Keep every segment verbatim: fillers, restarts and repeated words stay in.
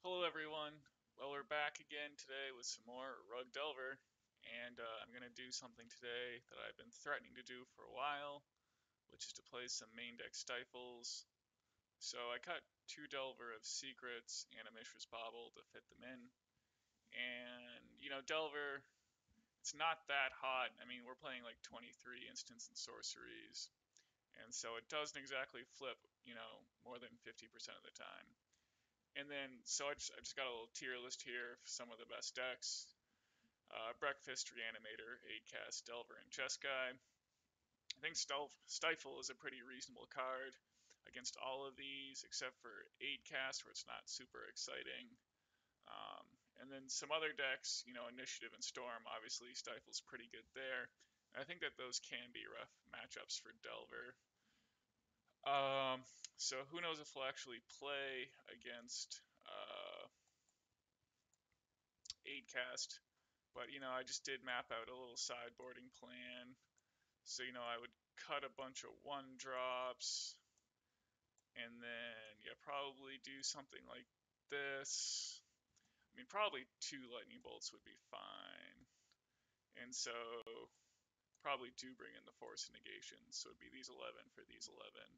Hello everyone. Well, we're back again today with some more Rug Delver, and uh, I'm going to do something today that I've been threatening to do for a while, which is to play some main deck Stifles. So I cut two Delver of Secrets and a Mishra's Bauble to fit them in, and you know, Delver, it's not that hot. I mean, we're playing like twenty-three instants and sorceries, and so it doesn't exactly flip, you know, more than fifty percent of the time. And then, so I just, I just got a little tier list here of some of the best decks. Uh, Breakfast, Reanimator, Aid Cast, Delver, and Chess Guy. I think Stifle is a pretty reasonable card against all of these, except for Aid Cast, where it's not super exciting. Um, and then some other decks, you know, Initiative and Storm, obviously Stifle's pretty good there. And I think that those can be rough matchups for Delver. Um, so who knows if we'll actually play against uh, Aid Cast, but you know, I just did map out a little sideboarding plan. So you know, I would cut a bunch of one drops, and then yeah, probably do something like this. I mean, probably two lightning bolts would be fine, and so probably do bring in the force of negation. So it'd be these eleven for these eleven.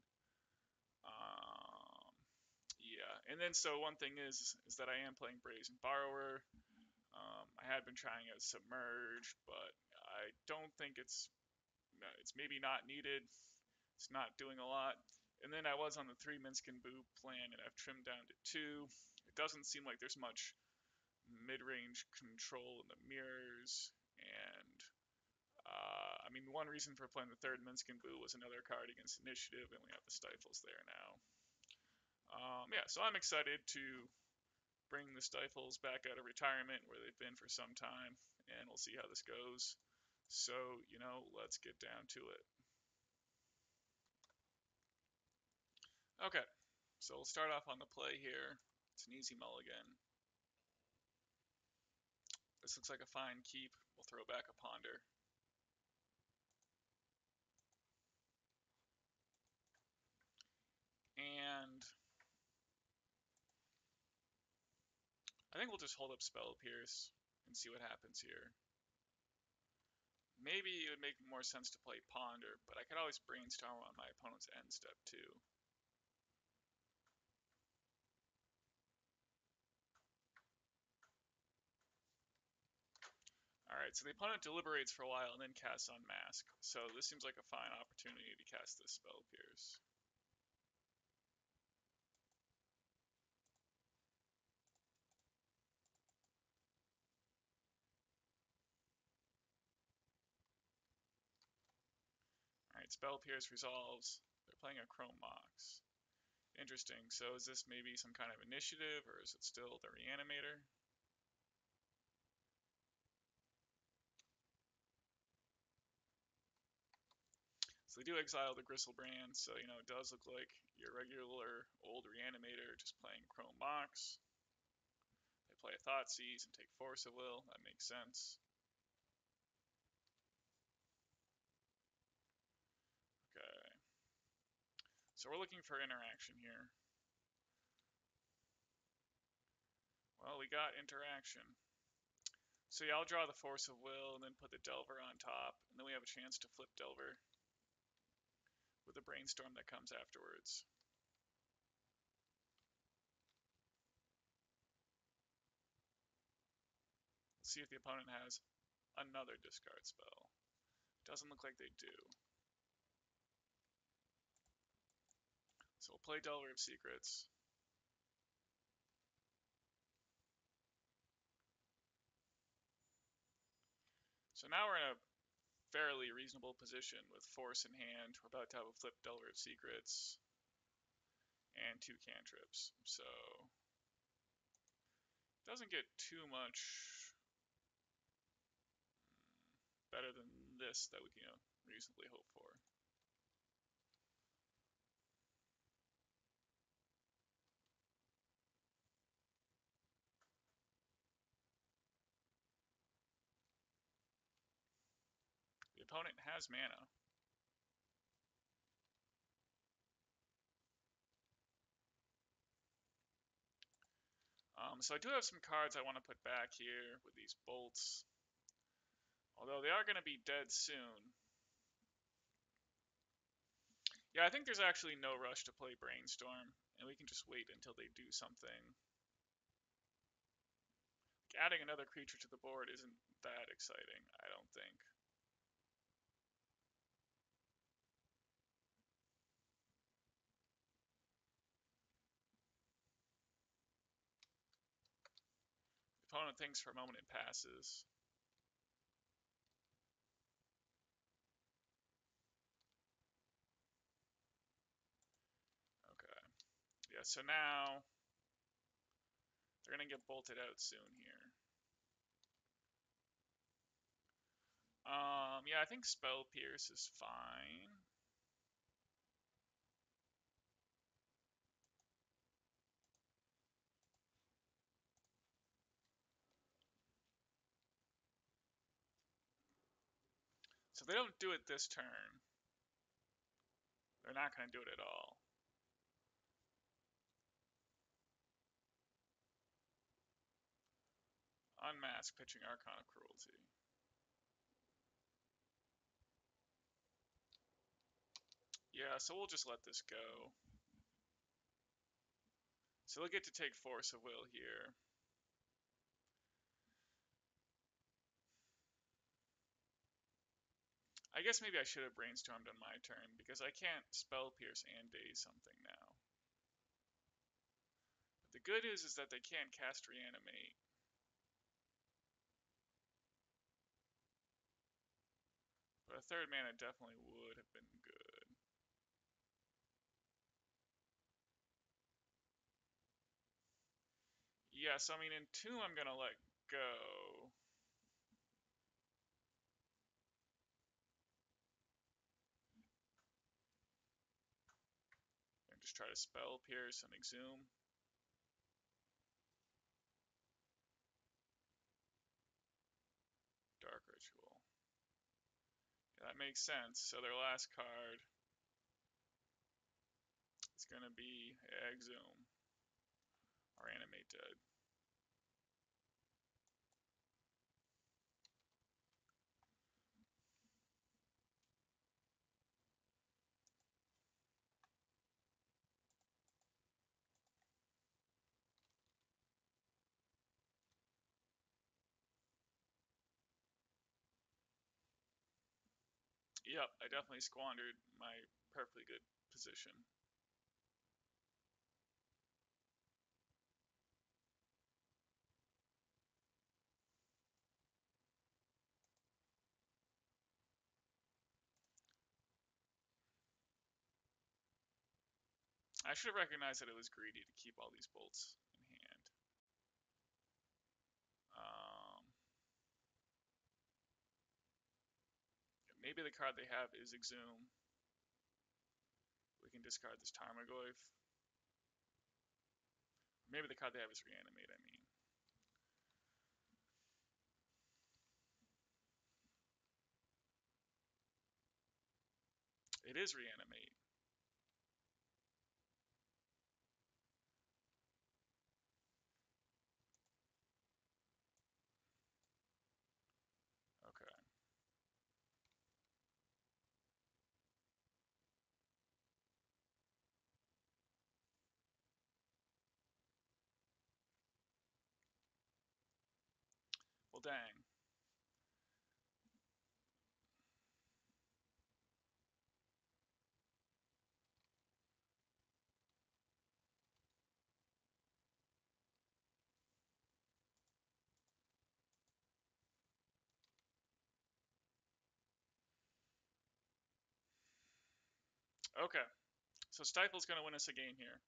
Um, yeah, and then so one thing is is that I am playing Brazen Borrower. Um, I had been trying out Submerge, but I don't think it's it's maybe not needed. It's not doing a lot. And then I was on the three Minskin Boo plan, and I've trimmed down to two. It doesn't seem like there's much mid-range control in the mirrors, and uh, I mean, one reason for playing the third Minskin Boo was another card against Initiative, and we have the Stifles there now. Um, yeah, so I'm excited to bring the Stifles back out of retirement where they've been for some time, and we'll see how this goes. So, you know, let's get down to it. Okay, so we'll start off on the play here. It's an easy mulligan. This looks like a fine keep. We'll throw back a ponder. And I think we'll just hold up Spell Pierce and see what happens here. Maybe it would make more sense to play Ponder, but I could always brainstorm on my opponent's end step too. Alright, so the opponent deliberates for a while and then casts Unmask. So this seems like a fine opportunity to cast this Spell Pierce. Alright, Spell Pierce resolves. They're playing a Chrome Mox. Interesting. So is this maybe some kind of initiative, or is it still the Reanimator? So they do exile the Gristlebrand, so you know it does look like your regular old Reanimator just playing Chrome Mox. They play a Thoughtseize and take Force of Will. That makes sense. Okay. So we're looking for interaction here. Well, we got interaction. So yeah, I'll draw the Force of Will and then put the Delver on top, and then we have a chance to flip Delver with the Brainstorm that comes afterwards. Let's see if the opponent has another discard spell. Doesn't look like they do. So we'll play Delver of Secrets. So now we're in a fairly reasonable position with Force in hand. We're about to have a flip Delver of Secrets and two cantrips. So it doesn't get too much better than this that we can, you know, reasonably hope for. The opponent has mana. Um, so I do have some cards I want to put back here with these bolts. Although they are going to be dead soon. Yeah, I think there's actually no rush to play Brainstorm, and we can just wait until they do something. Adding another creature to the board isn't that exciting, I don't think. The opponent thinks for a moment it passes. Okay. Yeah, so now they're going to get bolted out soon here. Um, yeah, I think Spell Pierce is fine. So they don't do it this turn. They're not going to do it at all. Unmask Pitching Archon of Cruelty. Yeah, so we'll just let this go. So they'll get to take Force of Will here. I guess maybe I should have Brainstormed on my turn, because I can't Spell Pierce and Daze something now. But the good news is that they can't cast Reanimate. But a third mana definitely would have been good. Yeah, so I mean, in two I'm going to let go. And just try to Spell Pierce and Exhume. Dark Ritual. Yeah, that makes sense. So their last card is going to be Exhume or Animate Dead. Yep, I definitely squandered my perfectly good position. I should have recognized that it was greedy to keep all these bolts in hand. Um, maybe the card they have is Exhume. We can discard this Tarmogoyf. Maybe the card they have is Reanimate, I mean. It is Reanimate. Okay. Well, dang. Okay. So Stifle's going to win us a game here.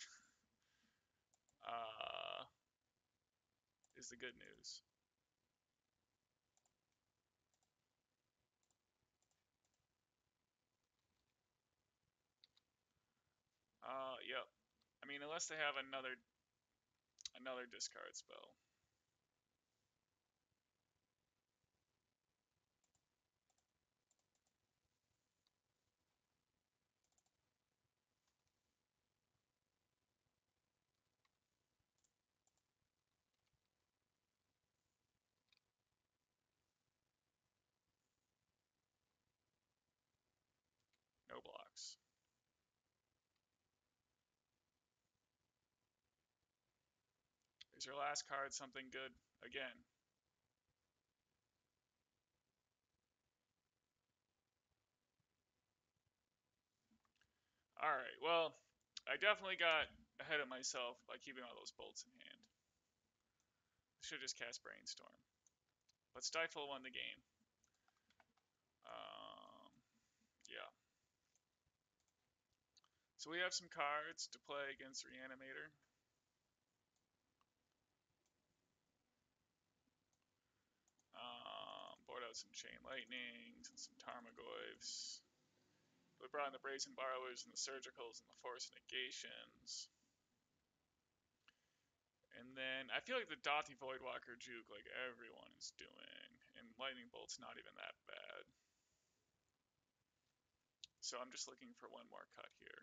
Uh, is the good news. Uh, yep. I mean, unless they have another another discard spell. box. Is your last card something good? Again. Alright, well, I definitely got ahead of myself by keeping all those bolts in hand. Should just cast Brainstorm. But Stifle won the game. Um, yeah. So we have some cards to play against Reanimator. Um, board out some Chain Lightnings and some Tarmogoyfs. We brought in the Brazen Borrowers and the Surgicals and the Force Negations. And then I feel like the Dothy Voidwalker juke like everyone is doing. And Lightning Bolt's not even that bad. So I'm just looking for one more cut here.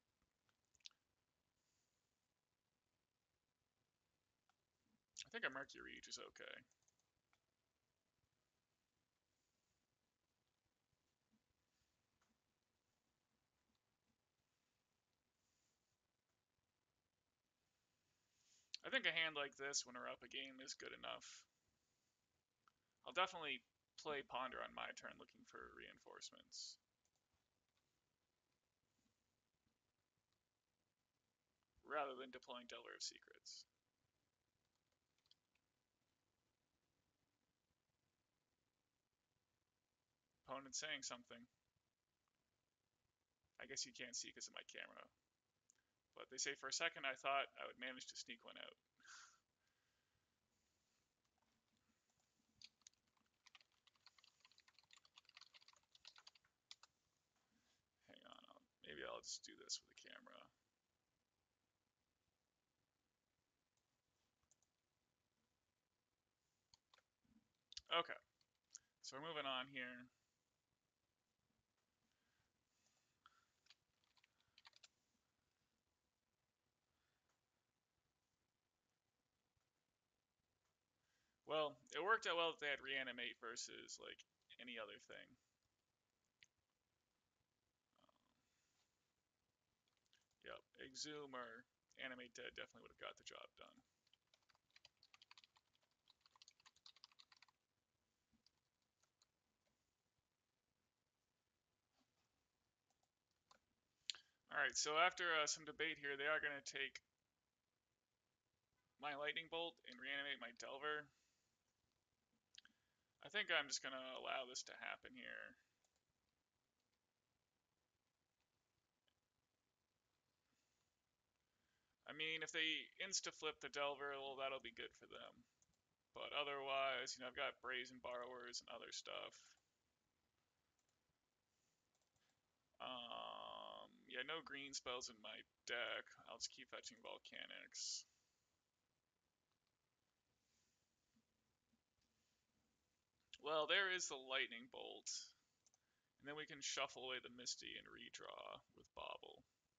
I think a Murky Reach is okay. I think a hand like this when we're up a game is good enough. I'll definitely play Ponder on my turn looking for reinforcements. Rather than deploying Delver of Secrets. Opponent's saying something. I guess you can't see because of my camera. But they say for a second I thought I would manage to sneak one out. Hang on, I'll, maybe I'll just do this with the camera. Okay, so we're moving on here. Well, it worked out well that they had Reanimate versus, like, any other thing. Yep, Exhume or Animate Dead definitely would have got the job done. Alright, so after uh, some debate here, they are going to take my Lightning Bolt and reanimate my Delver. I think I'm just going to allow this to happen here. I mean, if they insta-flip the Delver, well, that'll be good for them. But otherwise, you know, I've got Brazen Borrowers and other stuff. Um, yeah, no green spells in my deck. I'll just keep fetching Volcanics. Well, there is the Lightning Bolt. And then we can shuffle away the Misty and redraw with Bobble.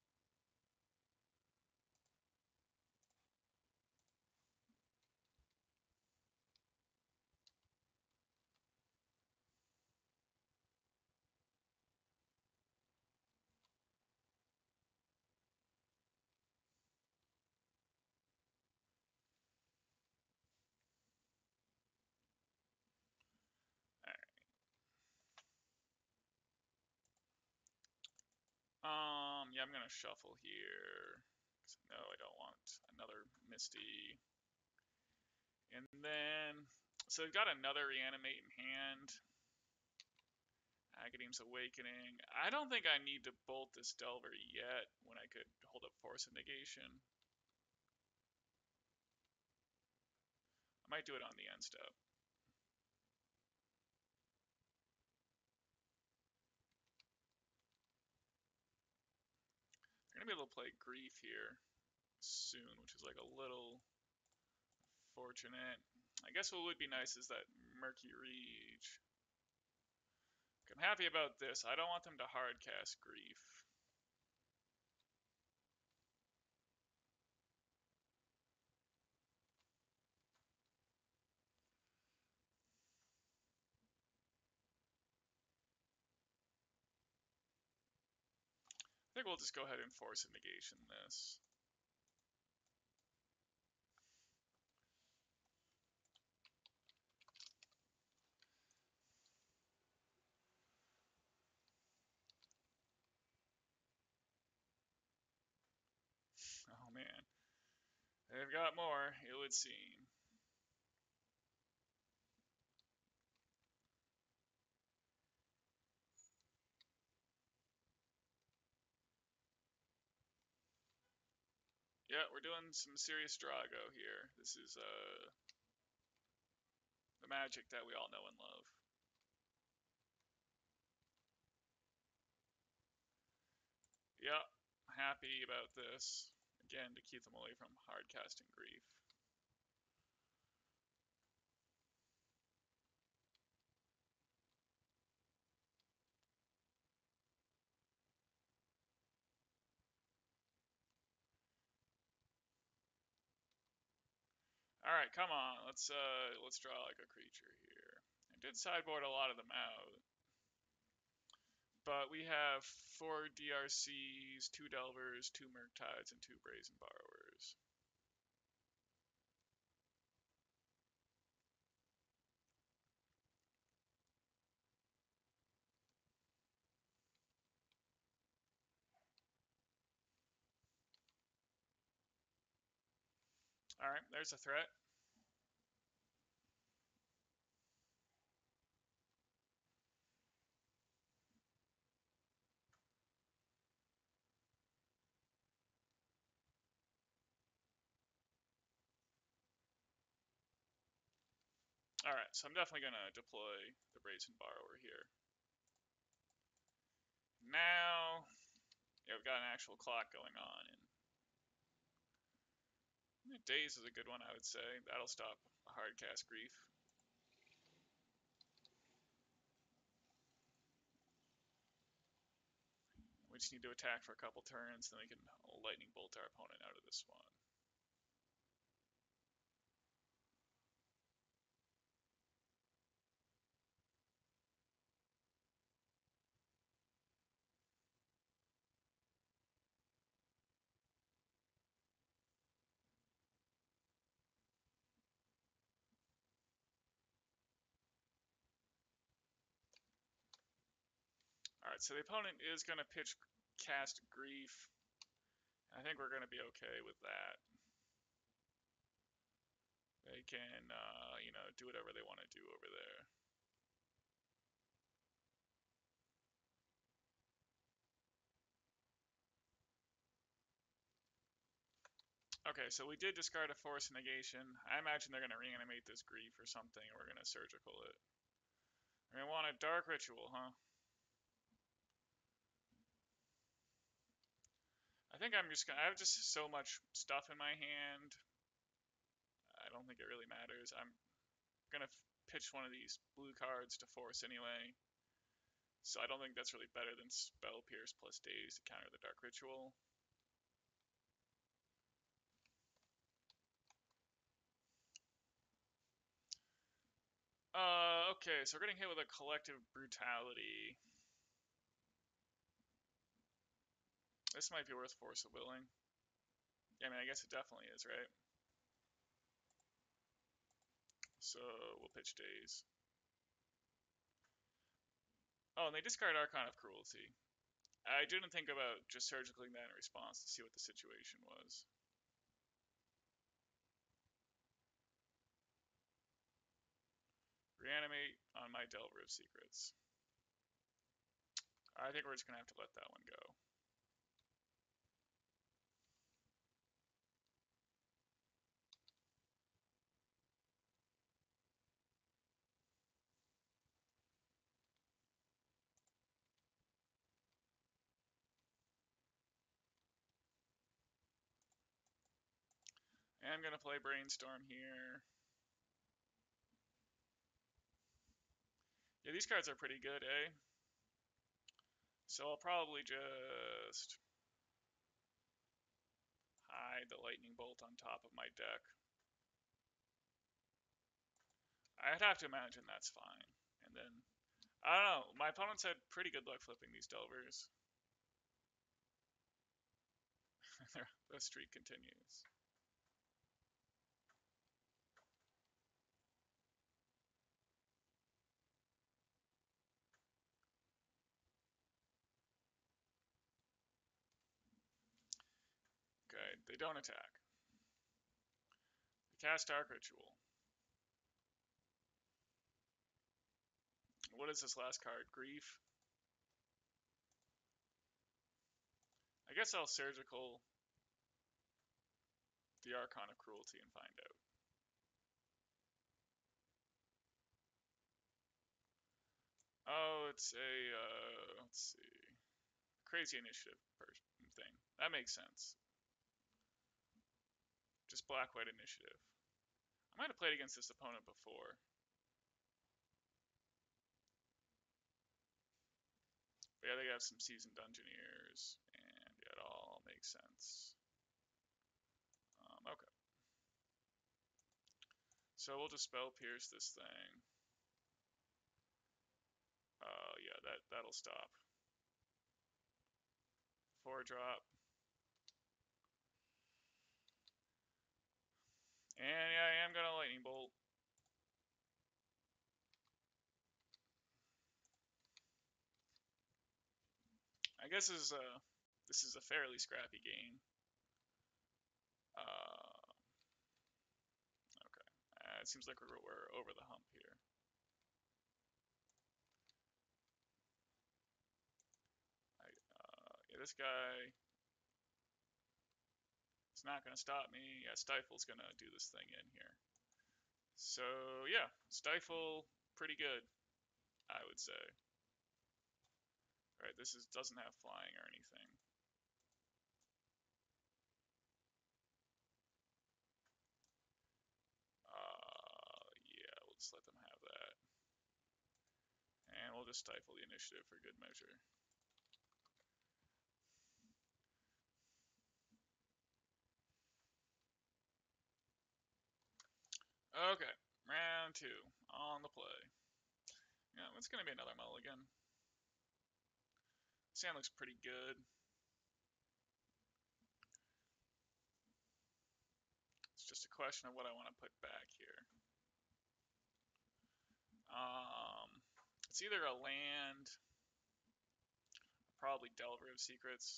Um, yeah, I'm gonna shuffle here. No, I don't want another Misty. And then, so we've got another Reanimate in hand. Agadeem's Awakening. I don't think I need to bolt this Delver yet when I could hold up Force of Negation. I might do it on the end step. I'm gonna be able to play Grief here soon, which is like a little fortunate. I guess what would be nice is that Murky Reach. I'm happy about this. I don't want them to hard cast Grief. think we'll just go ahead and force a negation this. Oh man. They've got more, it would seem. Yeah, we're doing some serious Drago here. This is uh the magic that we all know and love. Yeah, happy about this. Again, to keep them away from hard casting grief. All right, come on. Let's uh let's draw like a creature here. I did sideboard a lot of them out, but we have four D R Cs, two Delvers, two Murktides, and two Brazen Borrowers. All right, there's a threat. All right, so I'm definitely gonna deploy the Brazen Borrower here. Now, yeah, we've got an actual clock going on, and Daze is a good one, I would say. That'll stop a hard cast grief. We just need to attack for a couple turns, then we can lightning bolt our opponent out of this one. Alright, so the opponent is going to pitch cast Grief. I think we're going to be okay with that. They can, uh, you know, do whatever they want to do over there. Okay, so we did discard a Force Negation. I imagine they're going to reanimate this Grief or something, and we're going to Surgical it. We're going to want a Dark Ritual, huh? I think I'm just going to... I have just so much stuff in my hand. I don't think it really matters. I'm going to pitch one of these blue cards to Force anyway. So I don't think that's really better than Spell Pierce plus Daze to counter the Dark Ritual. Uh, okay, so we're getting hit with a Collective Brutality. This might be worth Force of Willing. Yeah, I mean, I guess it definitely is, right? So we'll pitch Daze. Oh, and they discard Archon of Cruelty. I didn't think about just surgically that in response to see what the situation was. Reanimate on my Delver of Secrets. I think we're just going to have to let that one go. And I'm going to play Brainstorm here. Yeah, these cards are pretty good, eh? So I'll probably just hide the Lightning Bolt on top of my deck. I'd have to imagine that's fine. And then, I don't know, my opponents had pretty good luck flipping these Delvers. the streak continues. Okay, they don't attack. They cast Dark Ritual. What is this last card? Grief. I guess I'll Surgical the Archon of Cruelty and find out. Oh, it's a, uh, let's see, crazy initiative person thing. That makes sense. Just black-white initiative. I might have played against this opponent before. But yeah, they have some seasoned Dungeoneers, and yeah, it all makes sense. Um, okay. So we'll just Spell Pierce this thing. Uh, yeah, that, that'll stop. Four drop. And yeah, I am gonna Lightning Bolt. I guess this is a, this is a fairly scrappy game. Uh, okay. Uh, it seems like we're, we're over the hump here. I, uh, yeah, this guy is not going to stop me. Yeah, Stifle's going to do this thing in here. So, yeah, Stifle, pretty good, I would say. All right, this is doesn't have flying or anything. Uh, yeah, we'll just let them have that. And we'll just Stifle the initiative for good measure. Okay, round two, on the play. Yeah, it's going to be another mulligan. Sand looks pretty good. It's just a question of what I want to put back here. Um, it's either a land, probably Delver of Secrets.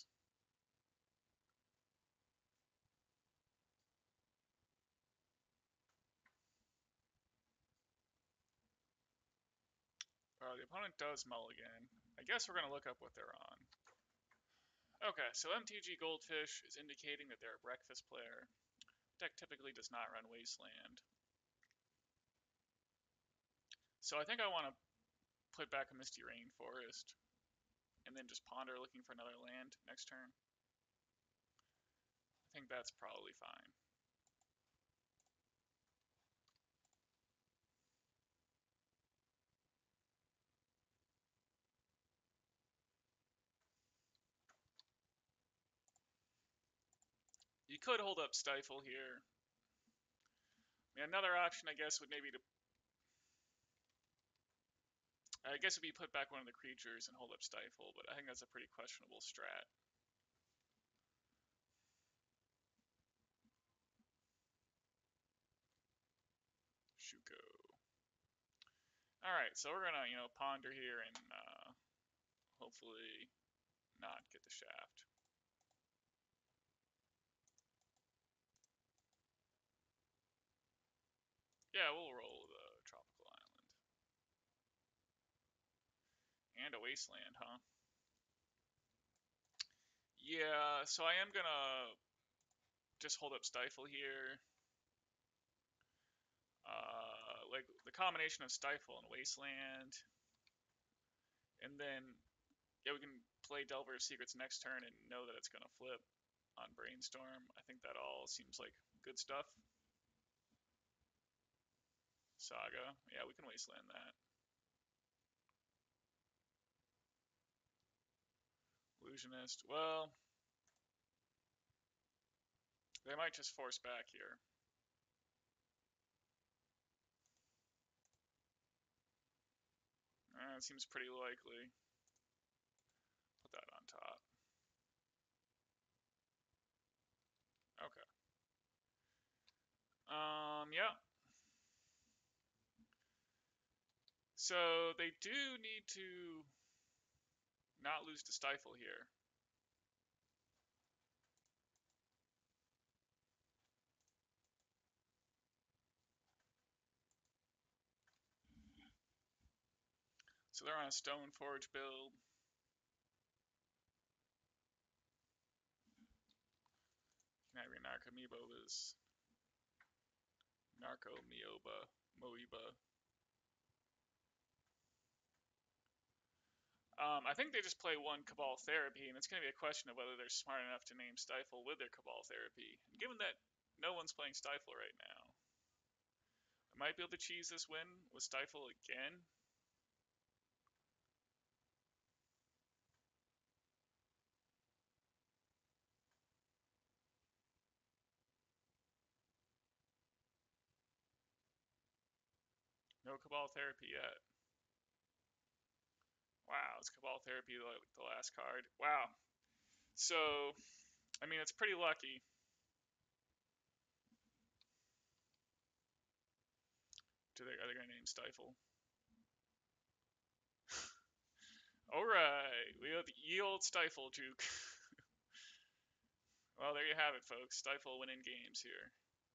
Uh, the opponent does mulligan. I guess we're going to look up what they're on. Okay, so M T G Goldfish is indicating that they're a breakfast player. Deck typically does not run Wasteland. So I think I want to put back a Misty Rainforest and then just ponder looking for another land next turn. I think that's probably fine. You could hold up Stifle here. I mean, another option, I guess, would maybe to I guess if you put back one of the creatures and hold up Stifle, but I think that's a pretty questionable strat. Shuko. Alright, so we're gonna, you know, ponder here and uh, hopefully not get the shaft. Yeah, we'll roll the Tropical Island. And a Wasteland, huh? Yeah, so I am gonna just hold up Stifle here. Uh, like, the combination of Stifle and Wasteland. And then, yeah, we can play Delver of Secrets next turn and know that it's gonna flip on Brainstorm. I think that all seems like good stuff. Saga. Yeah, we can Wasteland that. Illusionist. Well, they might just force back here. Uh, it seems pretty likely. Put that on top. So they do need to not lose to Stifle here. So they're on a Stoneforge build. Canary Narcomoeba was Narco Mioba Moeba. Um, I think they just play one Cabal Therapy, and it's going to be a question of whether they're smart enough to name Stifle with their Cabal Therapy. And given that no one's playing Stifle right now, I might be able to cheese this win with Stifle again. No Cabal Therapy yet. Wow, it's Cabal Therapy like the last card. Wow. So, I mean, it's pretty lucky. Do they, are they going to name Stifle? Alright, we got the ye old Stifle juke. Well, there you have it, folks. Stifle winning games here.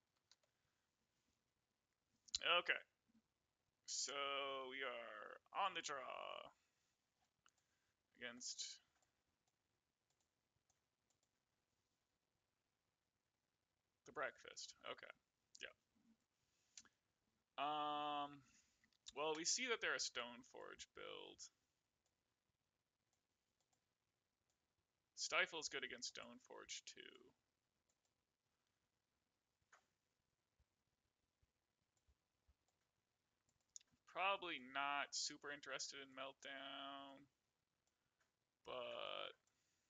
Okay. So, we are on the draw against the Breakfast. Okay. Yeah. Um, well, we see that they're a Stoneforge build. Stifle's good against Stoneforge, too. Probably not super interested in Meltdown, but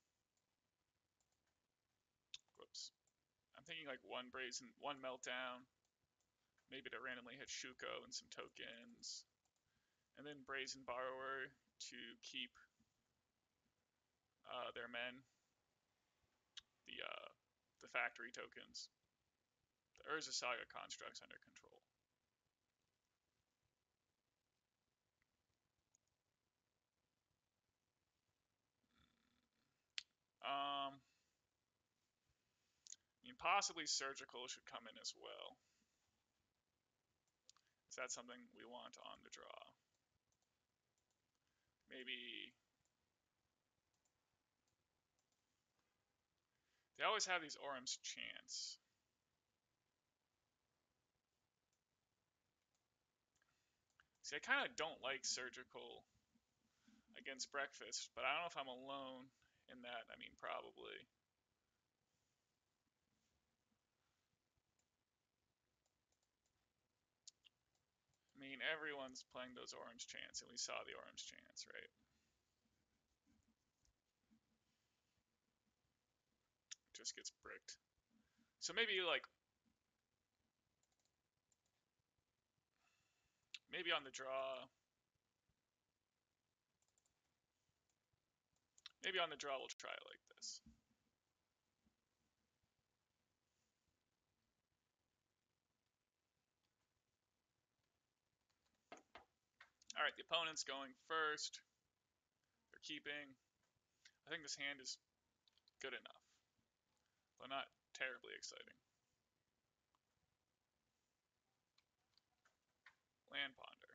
whoops. I'm thinking like one Brazen, one Meltdown, maybe to randomly hit Shuko and some tokens, and then Brazen Borrower to keep uh, their men, the uh, the factory tokens, the Urza Saga constructs under control. Um, I mean, possibly Surgical should come in as well. Is that something we want on the draw? Maybe. They always have these Orim's Chants. See, I kind of don't like Surgical against Breakfast, but I don't know if I'm alone in that. I mean, probably. I mean, everyone's playing those Orim's Chants, and we saw the Orim's Chants, right? Just gets bricked. So maybe like maybe on the draw. Maybe on the draw we'll try it like this. All right, the opponent's going first. They're keeping. I think this hand is good enough, but not terribly exciting. Land Ponder.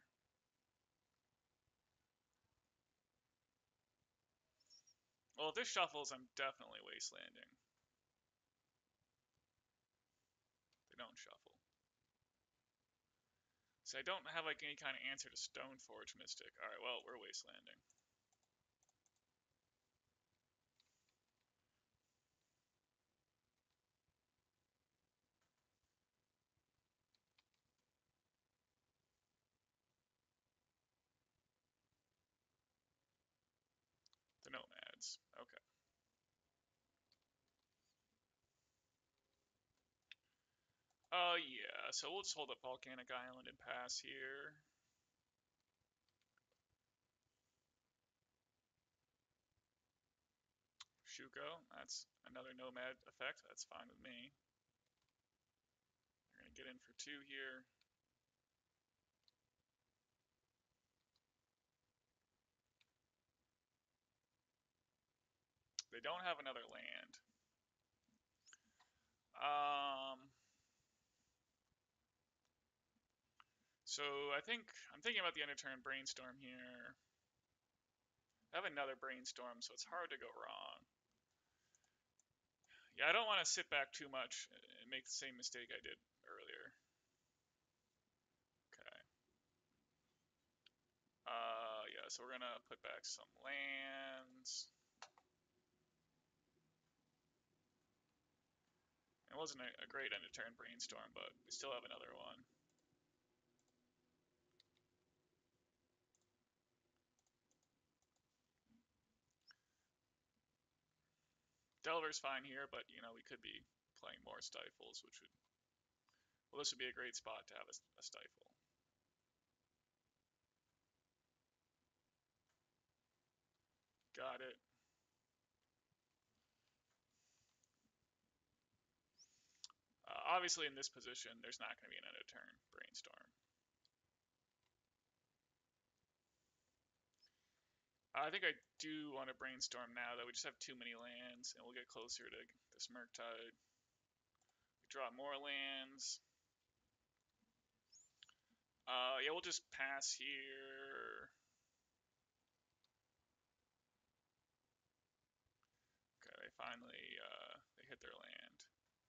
Well, if this shuffles, I'm definitely wastelanding. They don't shuffle. So I don't have like any kind of answer to Stoneforge Mystic. All right, well, we're wastelanding. The Nomads. Okay. Oh, uh, yeah. So we'll just hold up Volcanic Island and pass here. Shuko. That's another Nomad effect. That's fine with me. We're going to get in for two here. They don't have another land. Um, so I think I'm thinking about the end of turn brainstorm here. I have another brainstorm, so it's hard to go wrong. Yeah, I don't want to sit back too much and make the same mistake I did earlier. Okay. Uh, yeah, so we're gonna put back some lands. It wasn't a, a great end of turn brainstorm, but we still have another one. Delver's fine here, but you know we could be playing more stifles, which would well, this would be a great spot to have a, a stifle. Got it. Uh, obviously, in this position, there's not going to be an end of turn brainstorm. I think I do want to brainstorm now, though. We just have too many lands, and we'll get closer to this Murktide. We draw more lands. Uh, yeah, we'll just pass here. Okay, they finally uh, they hit their land.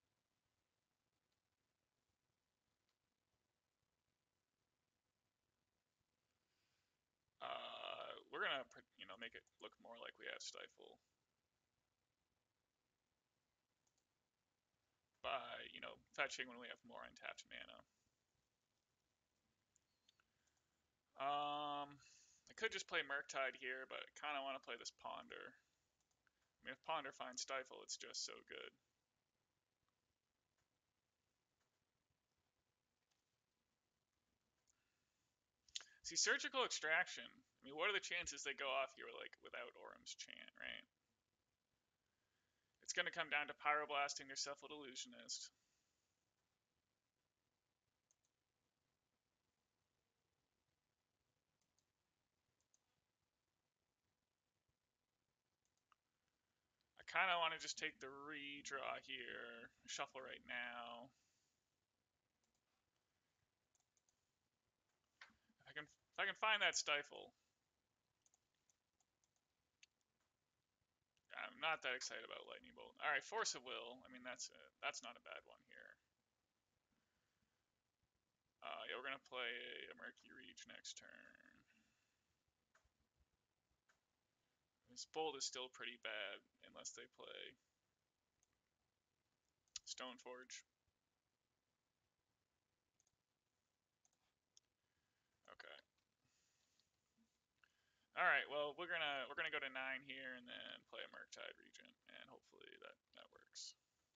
Uh, we're gonna, you know, make it look more like we have Stifle by, you know, fetching when we have more untapped mana. Um, I could just play Murktide here, but I kind of want to play this Ponder. I mean, if Ponder finds Stifle, it's just so good. See, Surgical Extraction. I mean, what are the chances they go off here like without Auram's Chant, right? It's going to come down to Pyroblasting their Cephalid Illusionist. I kind of want to just take the redraw here, shuffle right now. If I can, if I can find that Stifle. I'm not that excited about Lightning Bolt. All right, Force of Will. I mean, that's a, that's not a bad one here. Uh, yeah, we're gonna play a Murky Reach next turn. This Bolt is still pretty bad unless they play Stoneforge. Okay. All right. Well, we're gonna we're gonna go to nine here and then play a Murktide Regent, and hopefully that that works.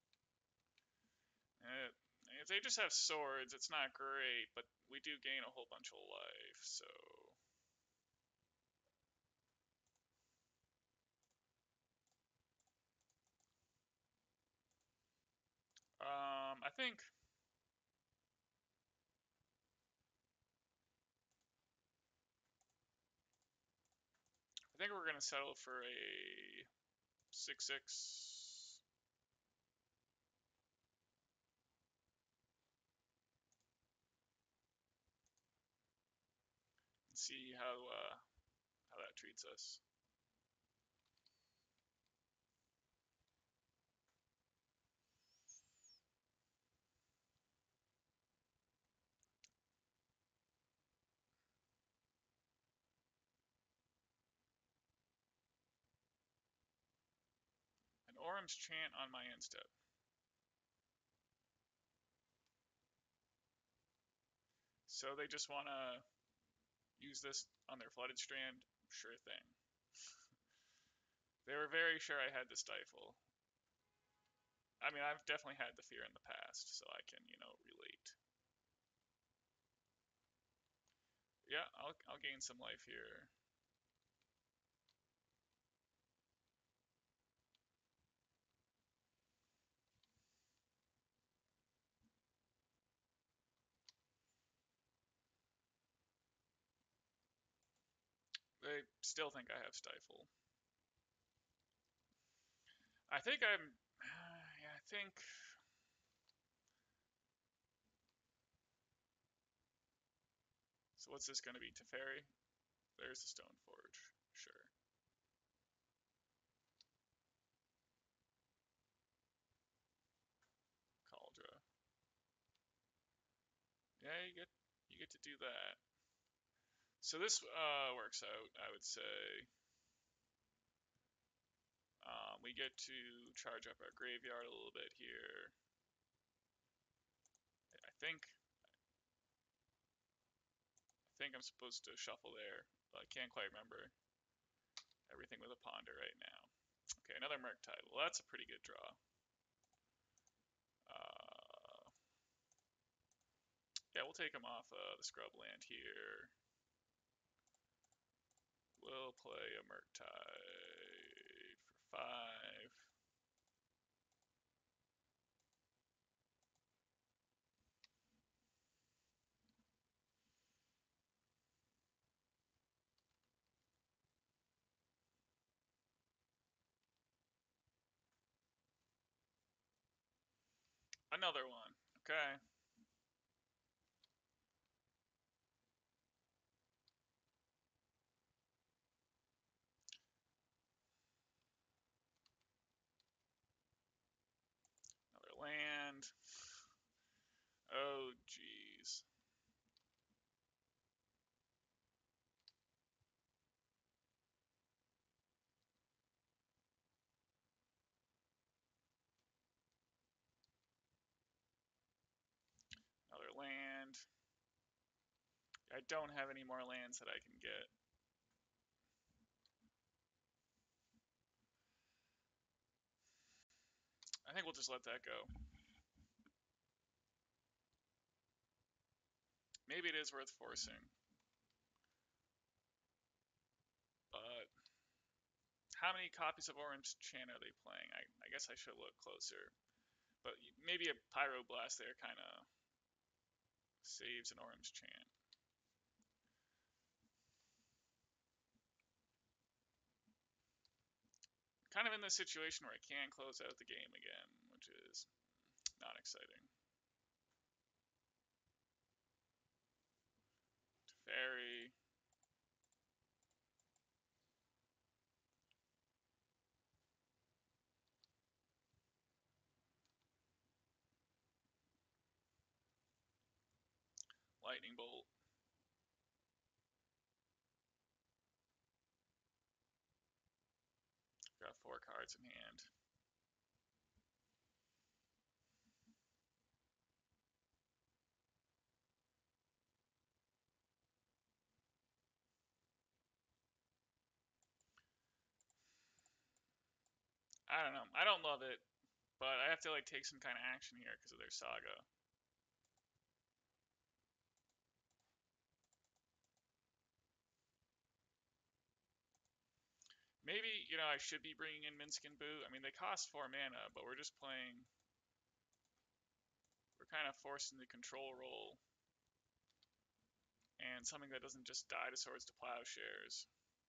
Uh, if they just have swords, it's not great, but we do gain a whole bunch of life, so. Um, I think. I think we're gonna settle for a six six. See how uh, how that treats us. An Auram's Chant on my end step. So they just want to use this on their Flooded Strand? Sure thing. They were very sure I had the Stifle. I mean, I've definitely had the fear in the past, so I can, you know, relate. Yeah, I'll, I'll gain some life here. They still think I have Stifle. I think I'm. Uh, yeah, I think. So what's this going to be? Teferi? There's the Stone Forge. Sure. Kaldra. Yeah, you get you get to do that. So this uh, works out, I would say. Um, we get to charge up our graveyard a little bit here. I think I think I'm supposed to shuffle there, but I can't quite remember everything with a ponder right now. Okay, another Murktide. Well, that's a pretty good draw. Uh, yeah, we'll take him off uh, the scrub land here. We'll play a Murktide for five. Another one. Okay. Another land. Oh, jeez. Another land. I don't have any more lands that I can get. I think we'll just let that go. Maybe it is worth forcing. But how many copies of Orange Chant are they playing? I, I guess I should look closer. But maybe a Pyroblast there kind of saves an Orange Chant. Kind of in this situation where I can close out the game again, which is not exciting. Teferi. Lightning Bolt. Got four cards in hand. I don't know. I don't love it, but I have to like take some kind of action here because of their saga. Maybe, you know, I should be bringing in Minsc and Boo. I mean, they cost four mana, but we're just playing. We're kind of forcing the control role and something that doesn't just die to Swords to Plowshares.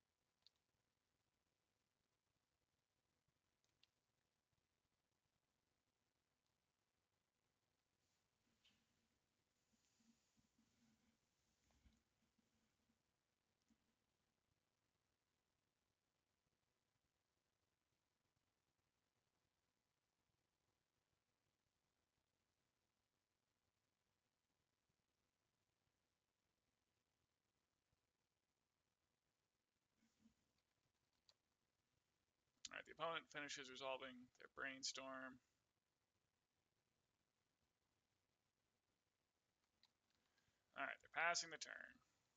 Alright, the opponent finishes resolving their Brainstorm. Alright, they're passing the turn.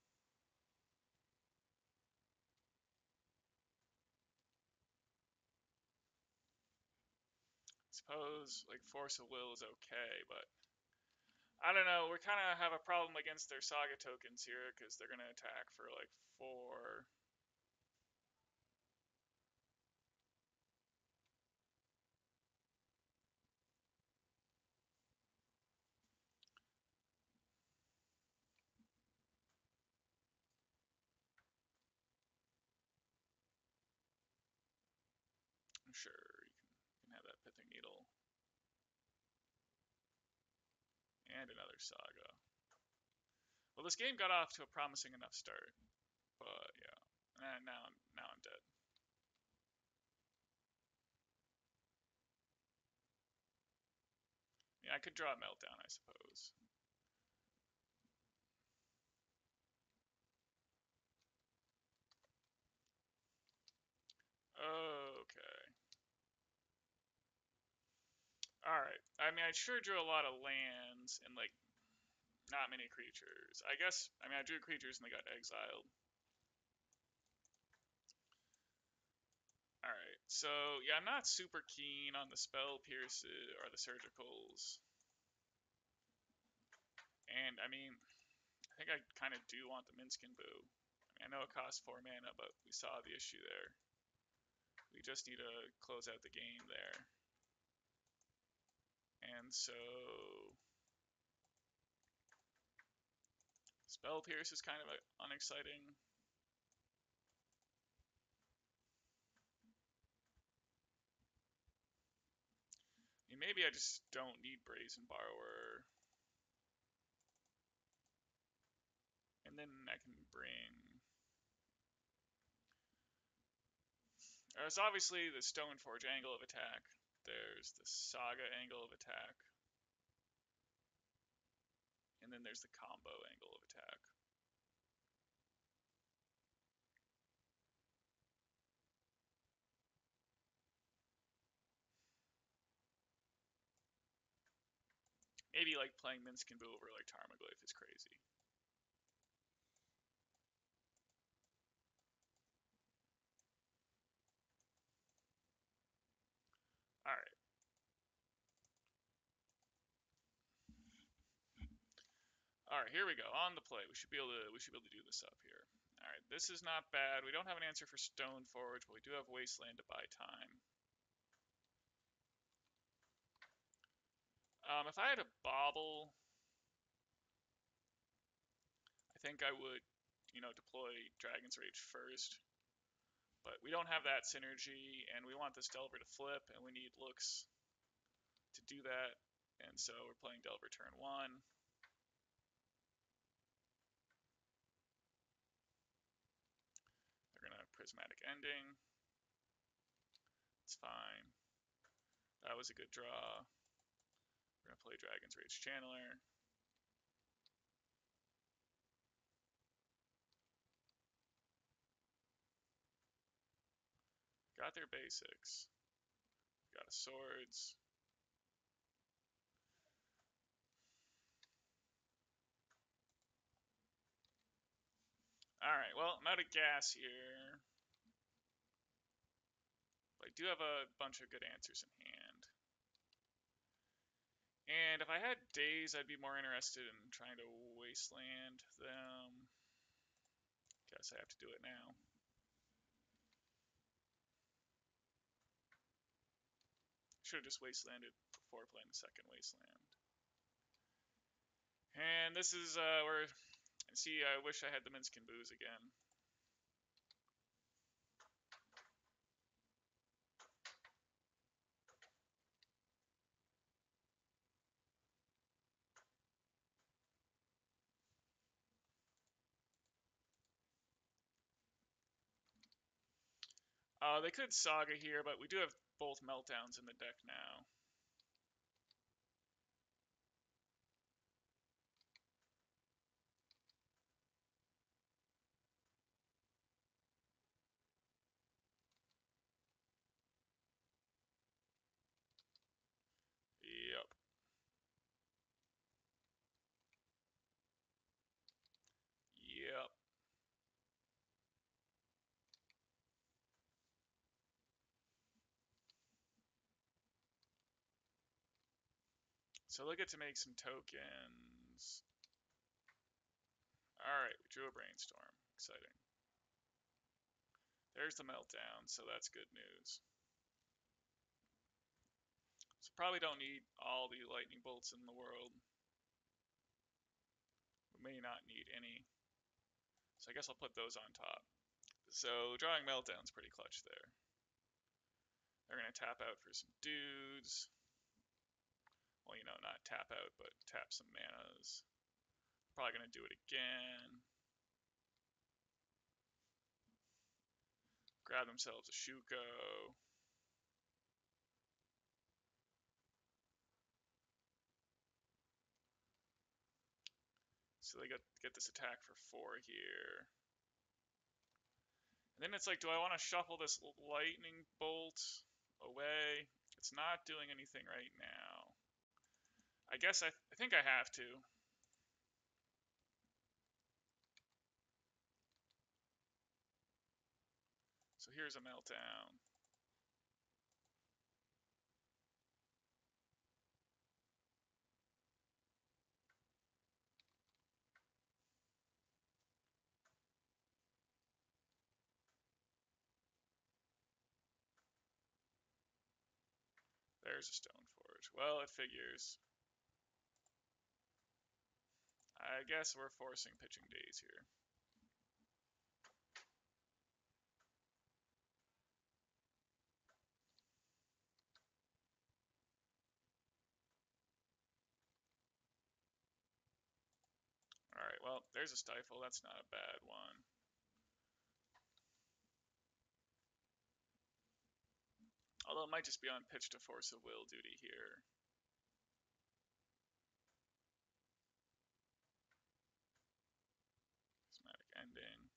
Suppose, like, Force of Will is okay, but I don't know. We kind of have a problem against their Saga tokens here because they're going to attack for, like, four. Sure, you can Pithing Needle. And another Saga. Well, this game got off to a promising enough start. But, yeah. And now I'm, now I'm dead. Yeah, I could draw a Meltdown, I suppose. Okay. Alright. I mean, I sure drew a lot of lands and, like, not many creatures. I guess, I mean, I drew creatures and they got exiled. Alright, so, yeah, I'm not super keen on the Spell Pierces or the Surgicals. And, I mean, I think I kind of do want the Minskin Boo. I mean, I know it costs four mana, but we saw the issue there. We just need to close out the game there. And so... Spell Pierce is kind of unexciting. I mean, maybe I just don't need Brazen Borrower. And then I can bring... There's obviously the Stoneforge angle of attack. There's the Saga angle of attack. And then there's the combo angle of attack. Maybe like playing Minskin Boo over like Tarmogoyf is crazy. Alright. Alright, here we go. On the play. We should be able to we should be able to do this up here. Alright, this is not bad. We don't have an answer for Stoneforge, but we do have Wasteland to buy time. Um, if I had a Bauble, I think I would, you know, deploy Dragon's Rage first. But we don't have that synergy, and we want this Delver to flip, and we need looks to do that. And so we're playing Delver turn one. They're going to Prismatic Ending. It's fine. That was a good draw. We're going to play Dragon's Rage Channeler. Got their basics. Got a Swords. Alright, well, I'm out of gas here. But I do have a bunch of good answers in hand. And if I had days, I'd be more interested in trying to Wasteland them. Guess I have to do it now. Should have just Wastelanded before playing the second Wasteland. And this is uh, where, see, I wish I had the Minskin Boos again. Uh, they could Saga here, but we do have both Meltdowns in the deck now. Yep. Yep. So they'll get to make some tokens. Alright, we drew a Brainstorm. Exciting. There's the Meltdown, so that's good news. So probably don't need all the lightning bolts in the world. We may not need any. So I guess I'll put those on top. So drawing Meltdown's pretty clutch there. They're going to tap out for some dudes. Well, you know, not tap out, but tap some manas. Probably going to do it again. Grab themselves a Shuko. So they get, get this attack for four here. And then it's like, do I want to shuffle this lightning bolt away? It's not doing anything right now. I guess I, I think I have to. So here's a meltdown. There's a Stoneforge. Well, it figures. I guess we're forcing pitching days here. Alright, well, there's a Stifle. That's not a bad one. Although it might just be on pitch to Force of Will duty here. Prismatic Ending.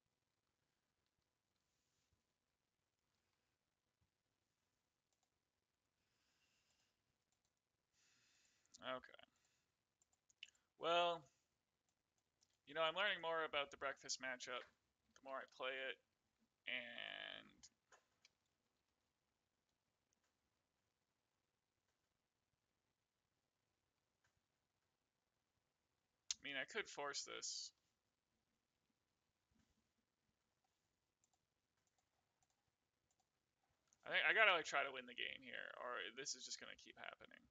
Okay. Well, you know, I'm learning more about the breakfast matchup the more I play it, and I mean, I could force this. I think I gotta like try to win the game here, or this is just gonna keep happening.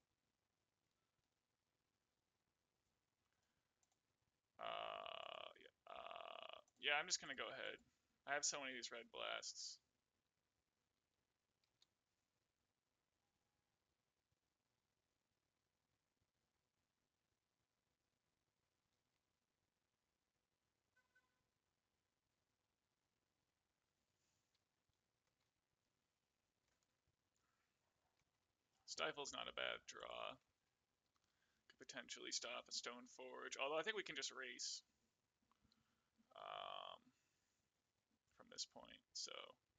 Uh, yeah, uh, yeah, I'm just gonna go ahead. I have so many of these red blasts. Stifle's not a bad draw. Could potentially stop a Stoneforge, although I think we can just race um, from this point. So,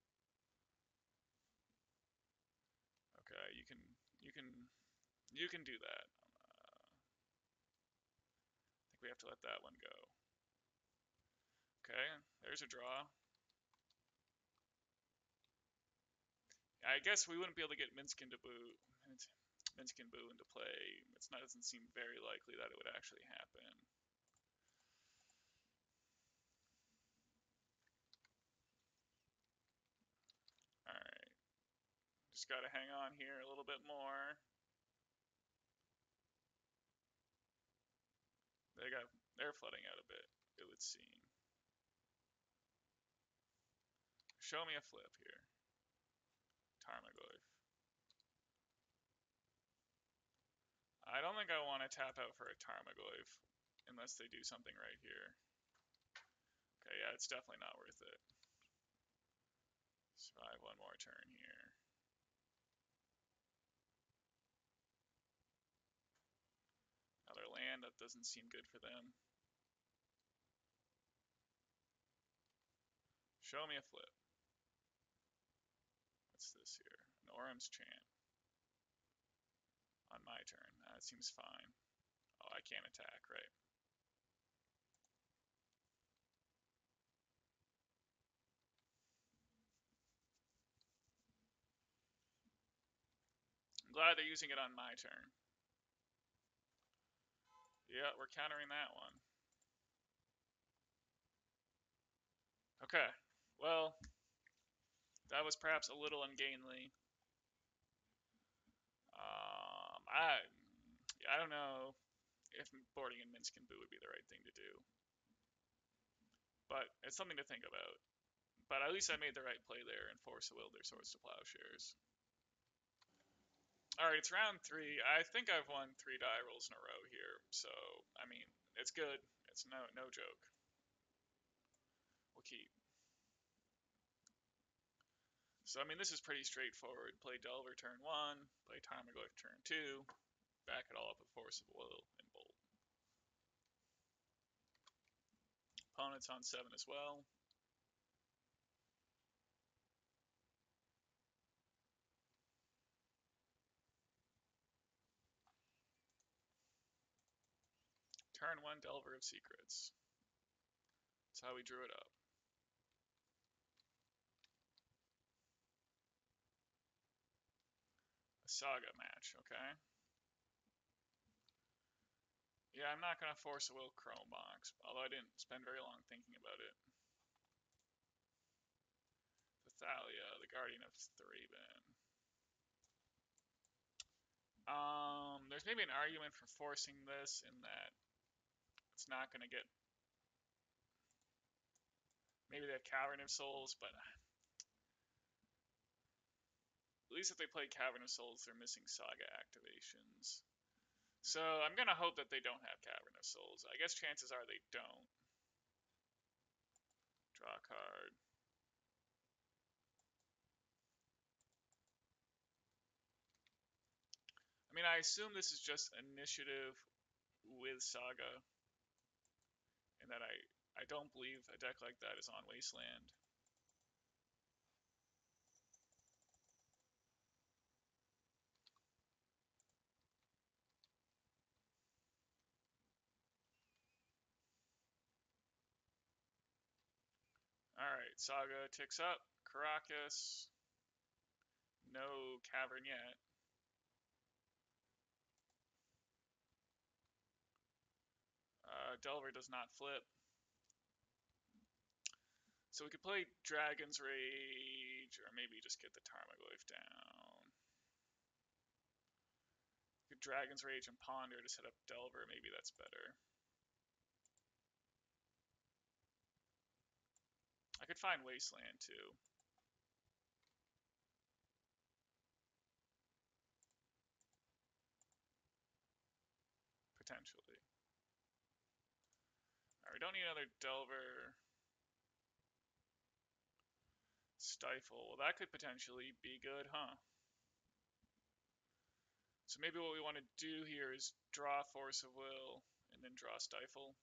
okay, you can you can you can do that. Uh, I think we have to let that one go. Okay, there's a draw. I guess we wouldn't be able to get Minsc into boot. Minsc and Boo into play. It doesn't seem very likely that it would actually happen. Alright. Just gotta hang on here a little bit more. They got they're flooding out a bit, it would seem. Show me a flip here. Tarmogoyf. I don't think I want to tap out for a Tarmogoyf unless they do something right here. Okay, yeah, it's definitely not worth it. Survive one more turn here. Another land, that doesn't seem good for them. Show me a flip. What's this here? An Orim's Chant. On my turn. That seems fine. Oh, I can't attack, right? I'm glad they're using it on my turn. Yeah, we're countering that one. Okay, well, that was perhaps a little ungainly. Um, I, I don't know if boarding in Minsc and Boo would be the right thing to do, but it's something to think about. But at least I made the right play there and forced the Wilder Swords to Plowshares. Alright, it's round three. I think I've won three die rolls in a row here, so, I mean, it's good. It's no no joke. We'll keep. So, I mean, this is pretty straightforward. Play Delver turn one, play Tarmogoyf turn two, back it all up with Force of Will and Bolt. Opponent's on seven as well. Turn one, Delver of Secrets. That's how we drew it up. A Saga match, okay. Yeah, I'm not going to Force a Will Chrome Box, although I didn't spend very long thinking about it. Thalia, the Guardian of Thraben. Um, there's maybe an argument for forcing this in that it's not going to get... Maybe they have Cavern of Souls, but... At least if they play Cavern of Souls, they're missing Saga activations. So I'm going to hope that they don't have Cavern of Souls. I guess chances are they don't. Draw a card. I mean, I assume this is just initiative with Saga, and that I, I don't believe a deck like that is on Wasteland. Alright, Saga ticks up. Karakas. No Cavern yet. Uh, Delver does not flip. So we could play Dragon's Rage, or maybe just get the Tarmogoyf down. We could Dragon's Rage and Ponder to set up Delver, maybe that's better. I could find Wasteland too. Potentially. Alright, we don't need another Delver. Stifle. Well, that could potentially be good, huh? So maybe what we want to do here is draw Force of Will, and then draw Stifle.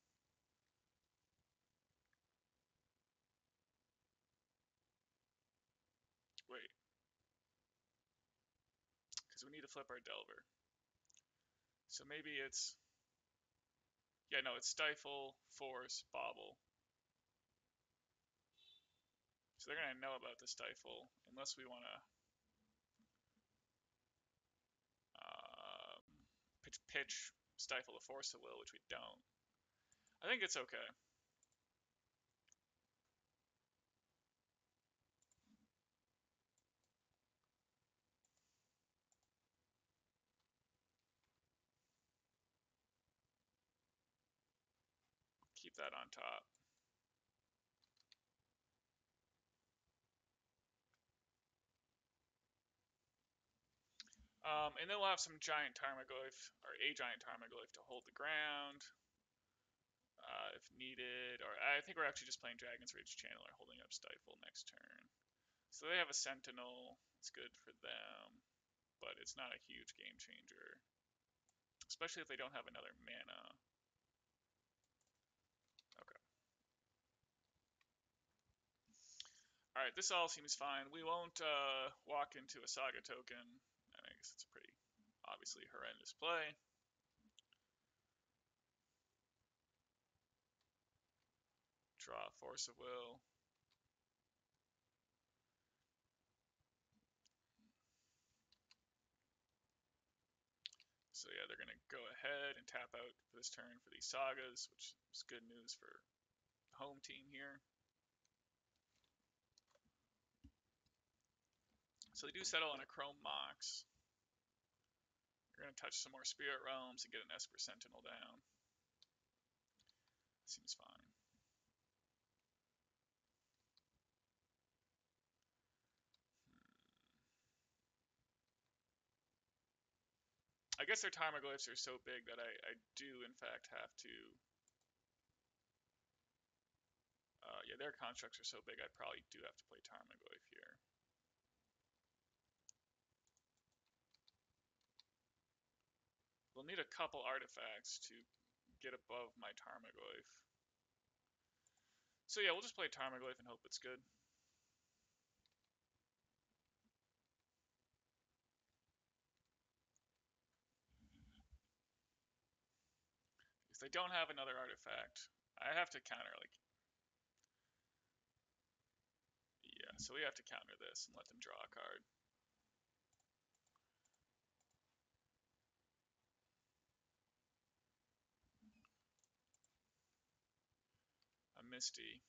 Wait. Because we need to flip our Delver. So maybe it's... Yeah, no, it's Stifle, Force, Bobble. So they're going to know about the Stifle, unless we want to um, pitch, pitch, Stifle the Force of Will, which we don't. I think it's okay. Keep that on top. Um, and then we'll have some giant Tarmogoyf, or a giant Tarmogoyf to hold the ground. Uh, if needed, or I think we're actually just playing Dragon's Rage Channeler holding up Stifle next turn. So they have a Sentinel, it's good for them, but it's not a huge game changer. Especially if they don't have another mana. Okay. Alright, this all seems fine. We won't uh, walk into a Saga token. I guess it's a pretty obviously horrendous play. Draw Force of Will. So yeah, they're going to go ahead and tap out for this turn for these Sagas, which is good news for the home team here. So they do settle on a Chrome Mox. We're going to touch some more Spirit Realms and get an Esper Sentinel down. Seems fine. guess their Tarmogoyfs are so big that I, I do, in fact, have to... Uh, yeah, their constructs are so big, I probably do have to play Tarmogoyf here. We'll need a couple artifacts to get above my Tarmogoyf. So yeah, we'll just play Tarmogoyf and hope it's good. If they don't have another artifact, I have to counter, like... Yeah, so we have to counter this and let them draw a card. A Misty.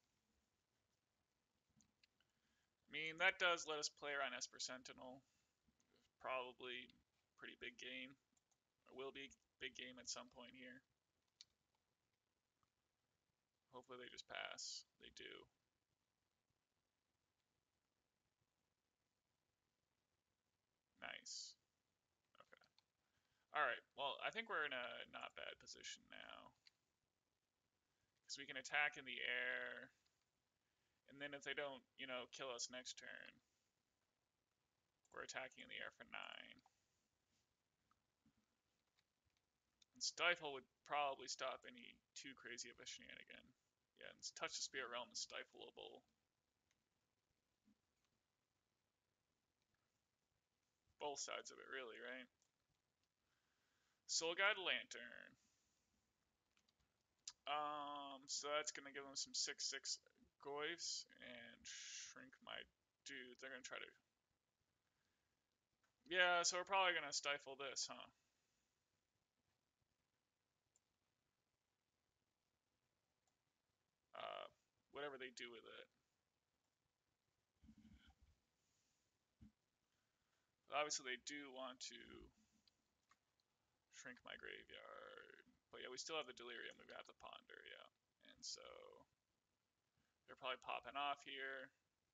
I mean, that does let us play around Esper Sentinel. Probably pretty big game. Or will be big game at some point here. Hopefully they just pass. They do. Nice. Okay. Alright, well, I think we're in a not bad position now. Because we can attack in the air. And then if they don't, you know, kill us next turn, we're attacking in the air for nine. And Stifle would probably stop any too crazy of a shenanigan. Yeah, and Touch the Spirit Realm is stifleable. Both sides of it, really, right? Soul Guide Lantern. Um, so that's going to give them some six six Goyfs and shrink my dudes. They're going to try to... Yeah, so we're probably going to stifle this, huh? Uh, whatever they do with it. But obviously they do want to shrink my graveyard. But yeah, we still have the Delirium. We have the Ponder, yeah. And so they're probably popping off here.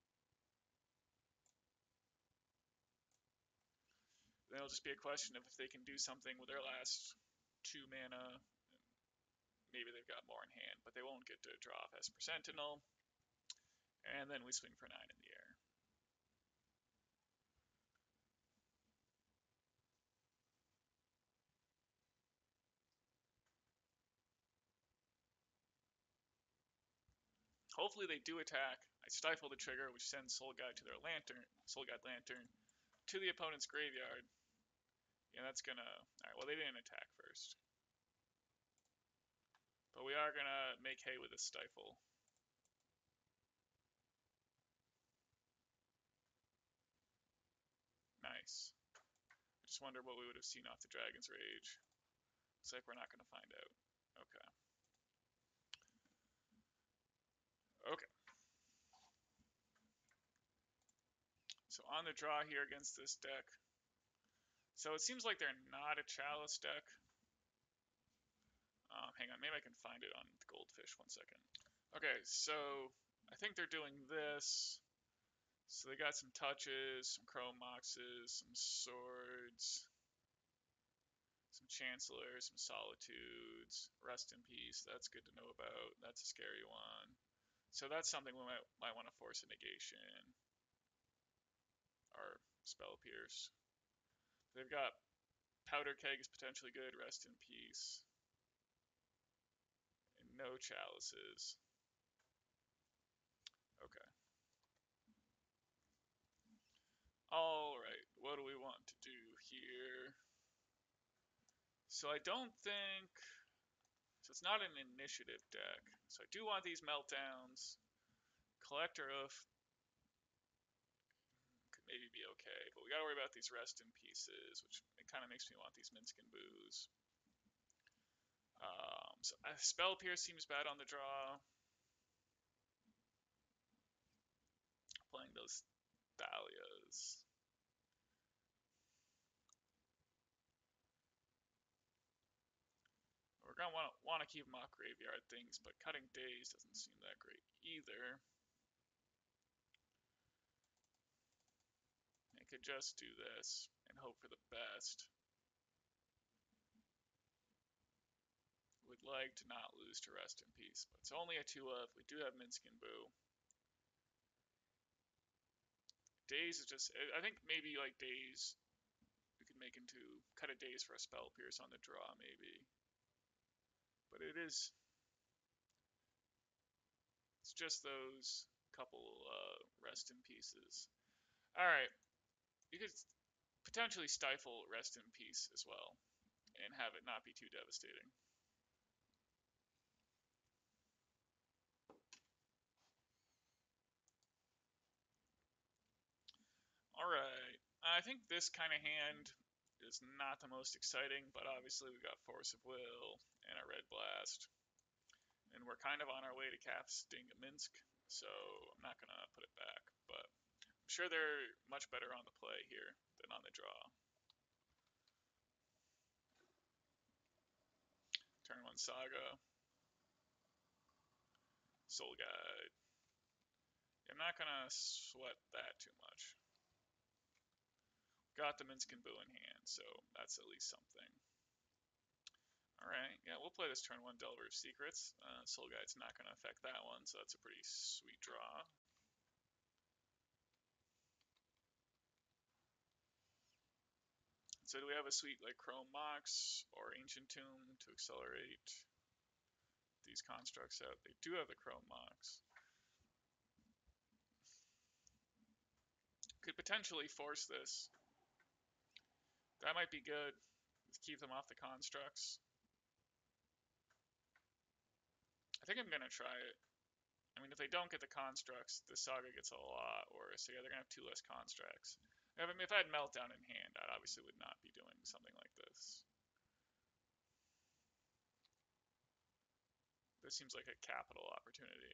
Then it'll just be a question of if they can do something with their last two mana. Maybe they've got more in hand, but they won't get to draw off Esper Sentinel. And then we swing for nine in the air. Hopefully they do attack. I stifle the trigger, which sends Soul Guide to their Lantern, Soul Guide Lantern, to the opponent's graveyard. Yeah, that's gonna... Alright, well they didn't attack first. But we are gonna make hay with a stifle. Nice. I just wonder what we would have seen off the Dragon's Rage. Looks like we're not gonna find out. Okay. Okay. So on the draw here against this deck. So it seems like they're not a Chalice deck. Um, hang on, maybe I can find it on the Goldfish. One second. Okay, so I think they're doing this. So they got some touches, some Chrome Moxes, some swords, some Chancellors, some Solitudes, Rest in Peace. That's good to know about. That's a scary one. So that's something we might, might want to force a negation. Or Spell Pierce. They've got Powder Keg is potentially good, Rest in Peace. And no Chalices. Okay. Alright, what do we want to do here? So I don't think... So it's not an initiative deck. So I do want these Meltdowns. Collector of could maybe be okay, but we gotta worry about these Rest in Pieces, which it kind of makes me want these Minsc and Boos. Um, so uh, Spell Pierce seems bad on the draw. Playing those Dahlias. We're gonna want to want to keep them off graveyard things, but cutting Days doesn't seem that great either. I could just do this and hope for the best. We'd like to not lose to Rest in Peace, but it's only a two of. We do have Minsc and Boo. Daze is just, I think maybe like Daze, we could make into, cut a Daze for a Spell Pierce on the draw maybe. But it is, it's just those couple uh, Rest in Pieces. Alright, you could potentially stifle Rest in Peace as well, and have it not be too devastating. Alright, I think this kind of hand is not the most exciting, but obviously we got Force of Will and a Red Blast. And we're kind of on our way to casting Minsc, so I'm not going to put it back, but I'm sure they're much better on the play here than on the draw. Turn one Saga. Soul Guide. I'm not going to sweat that too much. Got the Minsc and Boo in hand, so that's at least something. Alright, yeah, we'll play this turn one Delver of Secrets. Uh, Soul Guide's not going to affect that one, so that's a pretty sweet draw. So do we have a sweet like Chrome Mox or Ancient Tomb to accelerate these constructs out? They do have the Chrome Mox. Could potentially force this. That might be good. Let's keep them off the constructs. I think I'm going to try it. I mean, if they don't get the constructs, the Saga gets a lot worse. So yeah, they're going to have two less constructs. I mean, if I had Meltdown in hand, I obviously would not be doing something like this. This seems like a capital opportunity.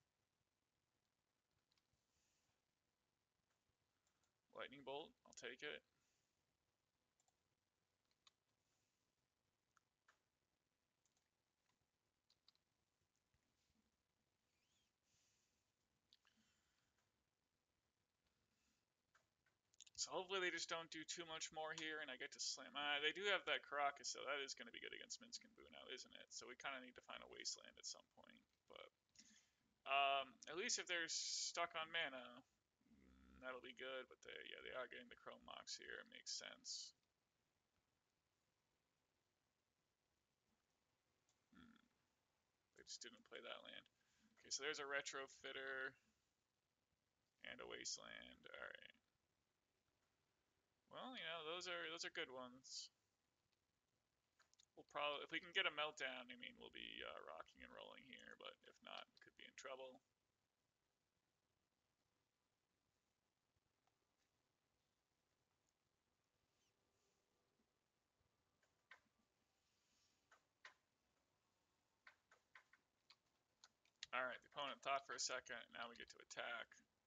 Lightning Bolt, I'll take it. So hopefully they just don't do too much more here, and I get to slam. Uh, they do have that Karakas, so that is going to be good against Minsc and Boo now, isn't it? So we kind of need to find a Wasteland at some point. But um, at least if they're stuck on mana, that'll be good. But they, yeah, they are getting the Chrome Mox here. It makes sense. Hmm. They just didn't play that land. Okay, so there's a Retrofitter and a Wasteland. All right. Well, you know, those are those are good ones. We'll probably, if we can get a Meltdown, I mean, we'll be uh, rocking and rolling here. But if not, we could be in trouble. Alright, the opponent thought for a second, now we get to attack.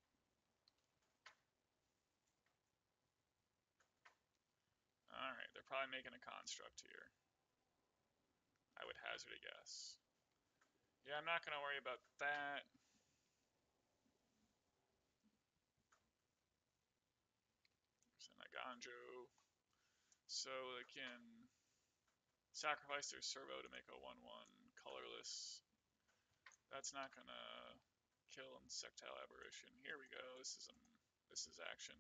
Alright, they're probably making a construct here. I would hazard a guess. Yeah, I'm not going to worry about that. There's an Aganjo. So they can sacrifice their servo to make a one one colorless. That's not going to kill Insectile Aberration. Here we go. This is, um, this is action.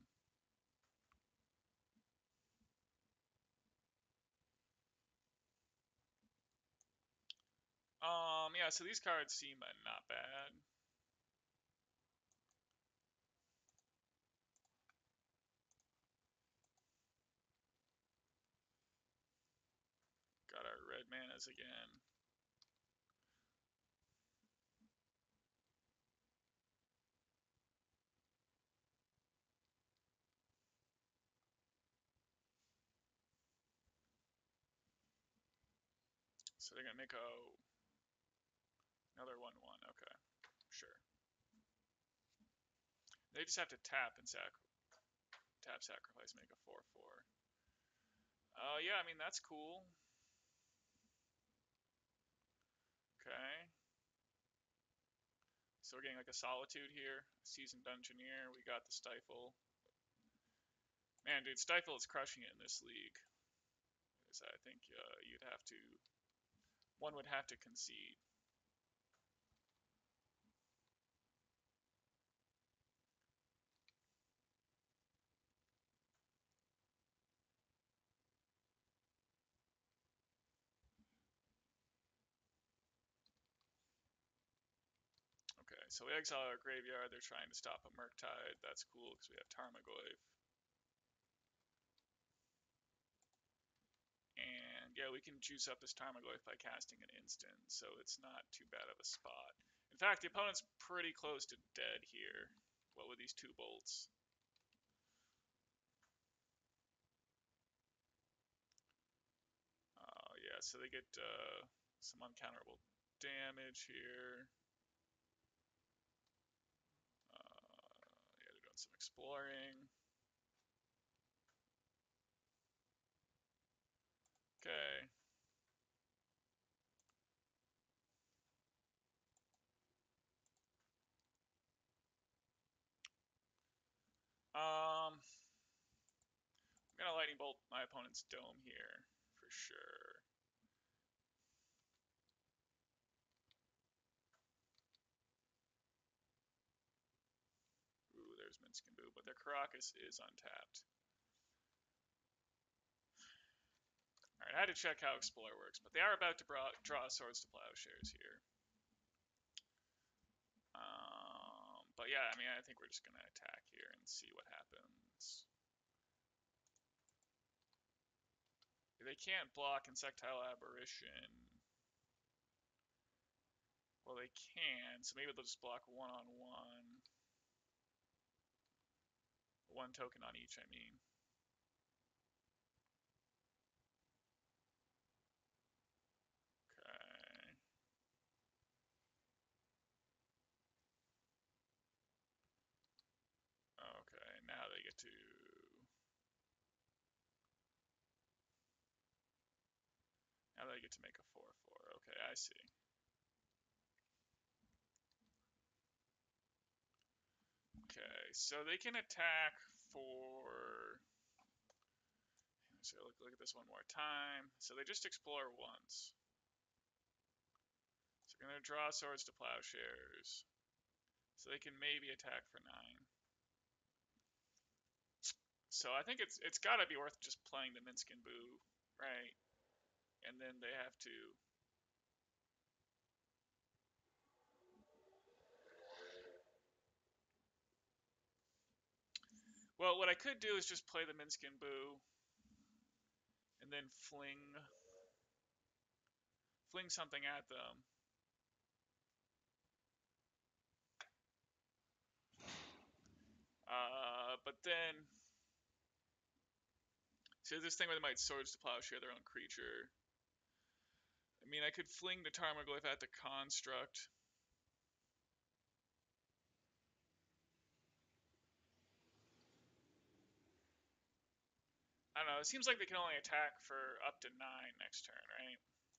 Um, yeah, so these cards seem not bad. Got our red manas again. So they're going to make a another one one. Okay, sure. They just have to tap and sac tap sacrifice, make a four four. Uh, yeah, I mean, that's cool. Okay. So we're getting like a Solitude here. Seasoned Dungeoneer. We got the Stifle. Man, dude, Stifle is crushing it in this league. I think uh, you'd have to one would have to concede. Okay, so we exile our graveyard. They're trying to stop a Murktide. That's cool because we have Tarmogoyf. And yeah, we can juice up this Tarmogoyf by casting an instant, so it's not too bad of a spot. In fact, the opponent's pretty close to dead here. What with these two bolts? Oh yeah, so they get uh, some uncounterable damage here. Uh, yeah, they're doing some exploring. Okay. Um, I'm gonna lightning bolt my opponent's dome here for sure. Ooh, there's Minsc and Boo, but their Karakas is untapped. Alright, I had to check how Explore works, but they are about to draw Swords to Plowshares here. Um, but yeah, I mean, I think we're just going to attack here and see what happens. They can't block Insectile Aberration. Well, they can, so maybe they'll just block one-on-one. One token on each, I mean. Okay. Okay, now they get to... Now they get to make a four four. Okay, I see. Okay, so they can attack for... So look, look at this one more time. So they just explore once. So we're going to draw Swords to Plowshares. So they can maybe attack for nine. So I think it's it's got to be worth just playing the Minsc and Boo, right? And then they have to... Well, what I could do is just play the Minsc and Boo and then fling fling something at them. Uh, but then, so this thing where they might Swords to Plowshare their own creature. I mean, I could fling the Tarmogoyf at the Construct. I don't know, it seems like they can only attack for up to nine next turn, right?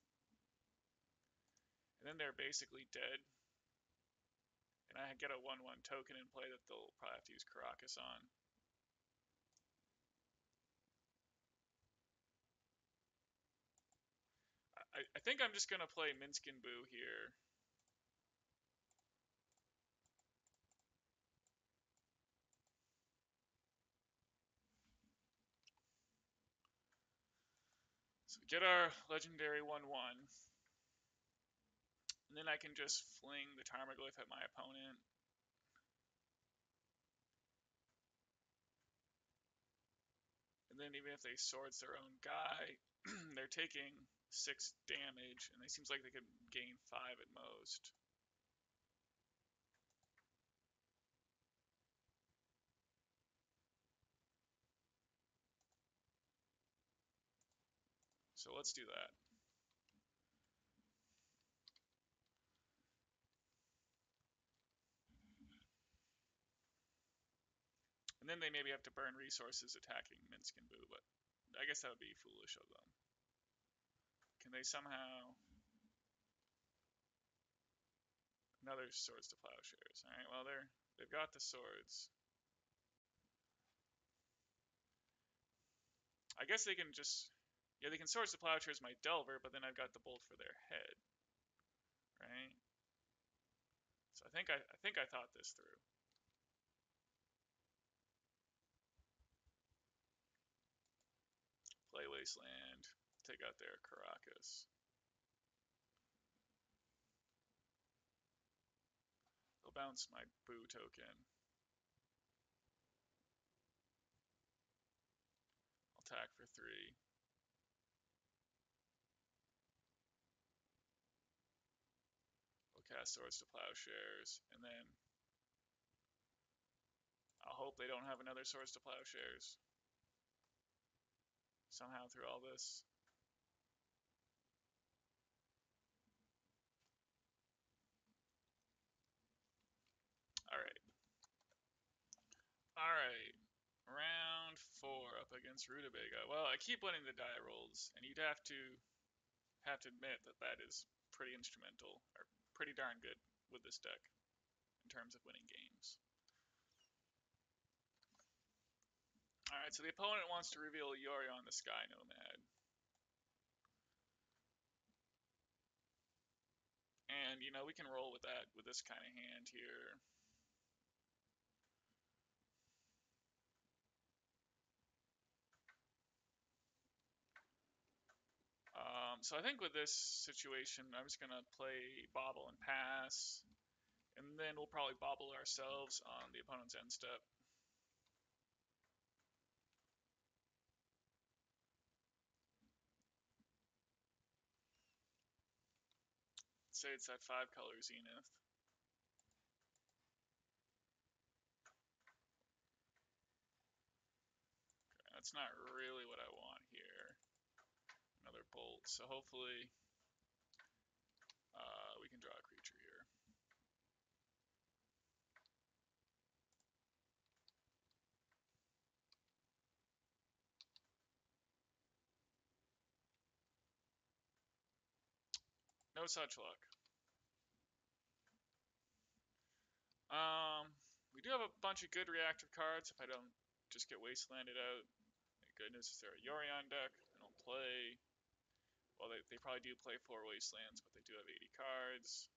And then they're basically dead. And I get a one one token in play that they'll probably have to use Karakas on. I, I think I'm just going to play Minsc and Boo here. So we get our legendary one one. And then I can just fling the Tarmogoyf at my opponent. And then even if they Swords their own guy, they're taking six damage, and it seems like they could gain five at most. So let's do that. And then they maybe have to burn resources attacking Minsc and Boo, but I guess that would be foolish of them. Can they somehow... Another Swords to Plowshares. Alright, well, they're, they've got the swords. I guess they can just... Yeah, they can Swords to Plowshares my Delver, but then I've got the Bolt for their head, right? So I think I, I think I thought this through. Play Wasteland, take out their Karakas. They'll bounce my Boo token. I'll attack for three. We'll cast Swords to Plowshares, and then I'll hope they don't have another Swords to Plowshares somehow through all this. Alright. Alright. Round four up against Rutabaga. Well, I keep winning the die rolls, and you'd have to have to admit that that is pretty instrumental, or pretty darn good with this deck in terms of winning games. Alright, so the opponent wants to reveal Yorion the Sky Nomad. And, you know, we can roll with that with this kind of hand here. Um, so I think with this situation, I'm just going to play Bobble and pass. And then we'll probably bobble ourselves on the opponent's end step. Say it's that five color Zenith. Okay, that's not really what I want here. Another bolt. So hopefully uh, we can draw a creature here. No such luck. Um, we do have a bunch of good reactive cards if I don't just get wastelanded out. Thank goodness, is there a Yorion deck? They don't play. Well, they, they probably do play four wastelands, but they do have eighty cards.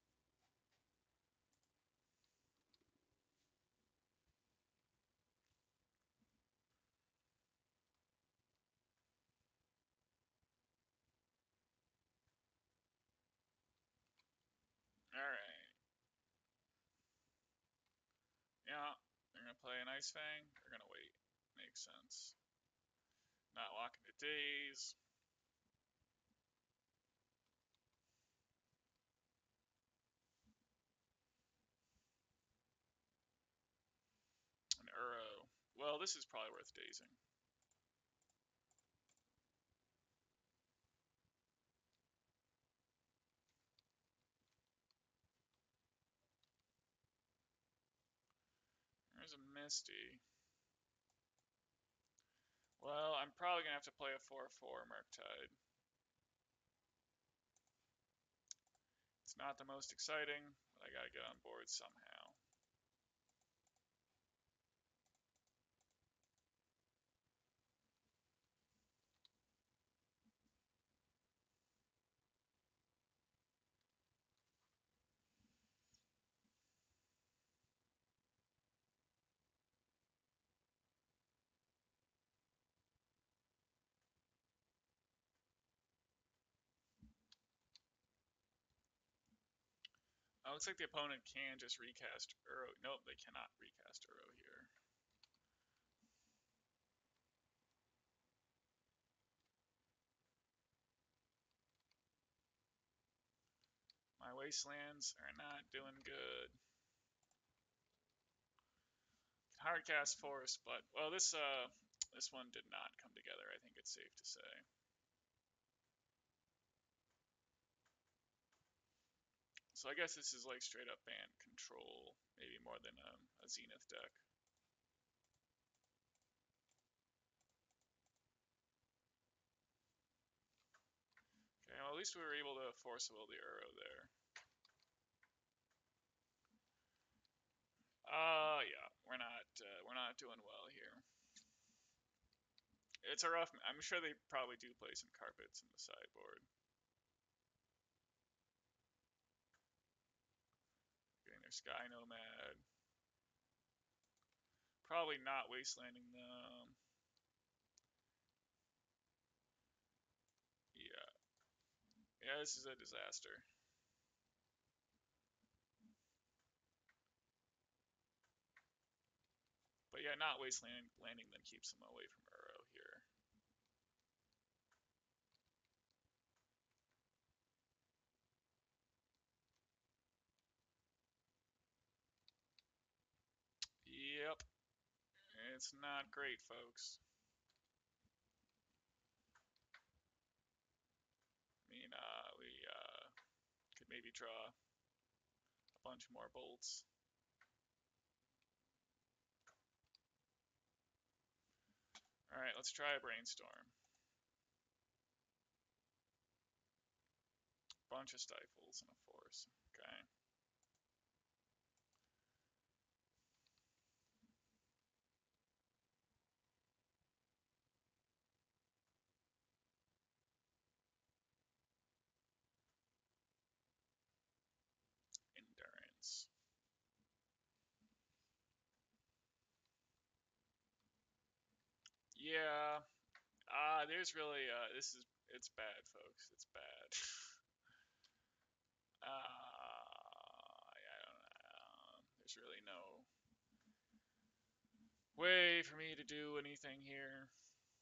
Alright. Yeah, they're going to play an Ice Fang. They're going to wait. Makes sense. Not walking to Daze. An Uro. Well, this is probably worth dazing. There's a Misty. Well, I'm probably going to have to play a four four Murktide. It's not the most exciting, but I got to get on board somehow. Oh, looks like the opponent can just recast Uro. Nope, they cannot recast Uro here. My wastelands are not doing good. Hardcast Forest, but well, this uh, this one did not come together. I think it's safe to say. So I guess this is like straight up band control, maybe more than um, a Zenith deck. Okay, well at least we were able to force will the Uro there. Uh, yeah, we're not uh, we're not doing well here. it's a rough. I'm sure they probably do play some carpets in the sideboard. Getting their Sky Nomad. Probably not wastelanding them. Yeah. Yeah, this is a disaster. But yeah, not wastelanding landing them keeps them away from Uro here. Yep. It's not great, folks. I mean, uh, we uh, could maybe draw a bunch more bolts. All right, let's try a brainstorm. Bunch of stifles and a force. Okay. Endurance. Yeah. Ah, uh, there's really uh, this is it's bad, folks. It's bad. uh, I don't know. There's really no way for me to do anything here.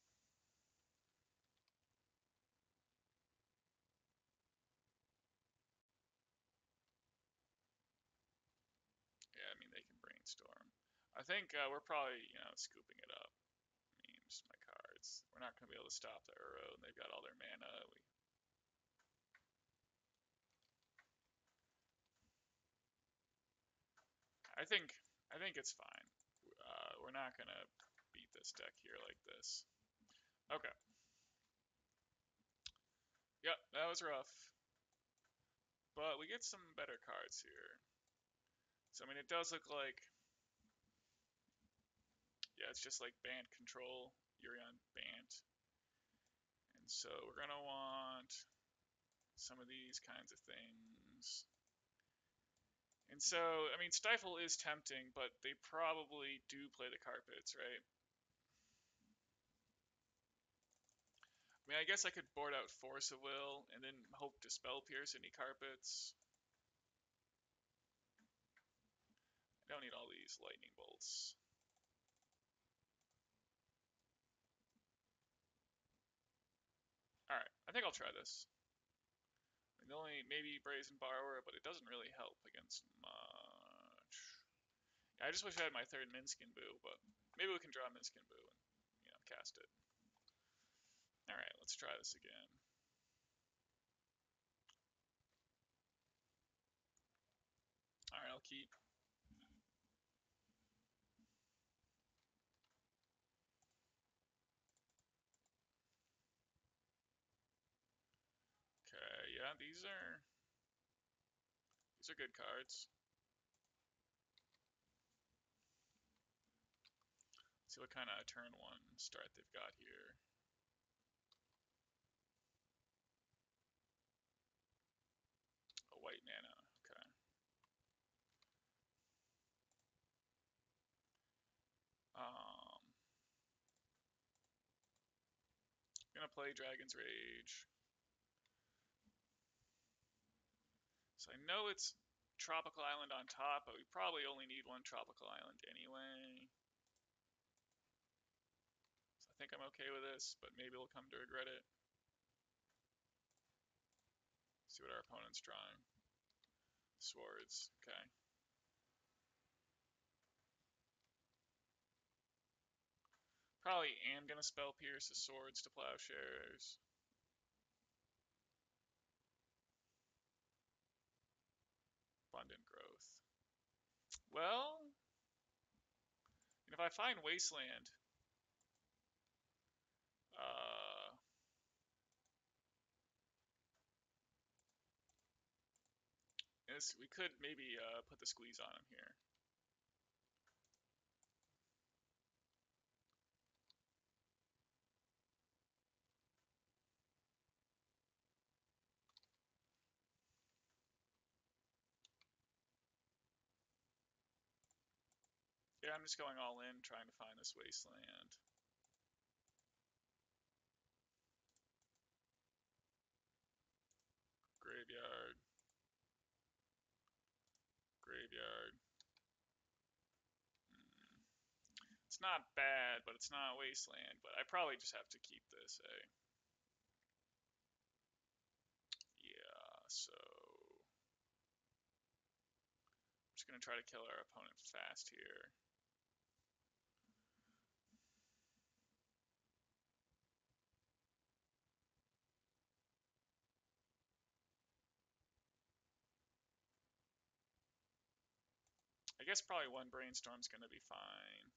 Yeah, I mean they can brainstorm. I think uh, we're probably you know scooping it up. Memes, my cards. We're not gonna be able to stop the Uro, and they've got all their mana. We I think I think it's fine. Uh, we're not gonna beat this deck here like this. Okay. Yep, that was rough. But we get some better cards here. So I mean, it does look like yeah, it's just like Bant control. Yorion Bant. And so we're gonna want some of these kinds of things. And so, I mean, Stifle is tempting, but they probably do play the carpets, right? I mean, I guess I could board out Force of Will and then hope to Spell Pierce any carpets. I don't need all these lightning bolts. Alright, I think I'll try this. I mean, the only, maybe Brazen Borrower, but it doesn't really help against much. Yeah, I just wish I had my third Minskin Boo, but maybe we can draw Minskin Boo and, you know, cast it. Alright, let's try this again. Alright, I'll keep. Okay, yeah, these are these are good cards. Let's see what kind of turn one start they've got here. A white mana, okay. Um, I'm gonna play Dragon's Rage. So I know it's Tropical Island on top, but we probably only need one Tropical Island anyway. So I think I'm okay with this, but maybe we'll come to regret it. See what our opponent's drawing. Swords, okay. Probably am gonna Spell Pierce the Swords to Plowshares. Abundant Growth. Well, if I find Wasteland, uh, this, we could maybe uh, put the squeeze on him here. Yeah, I'm just going all in, trying to find this wasteland. Graveyard. Graveyard. Hmm. It's not bad, but it's not wasteland. But I probably just have to keep this, eh? Yeah, so... I'm just going to try to kill our opponent fast here. I guess probably one brainstorm's going to be fine.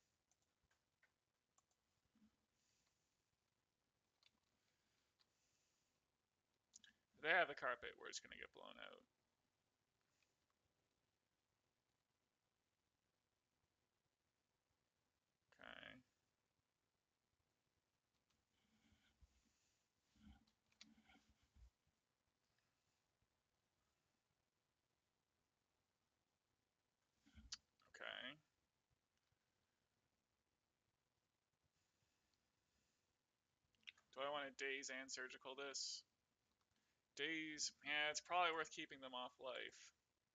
If they have the carpet, we're just going to get blown out. Okay. Okay. Do I want to daze and surgical this? Daze, yeah, it's probably worth keeping them off life.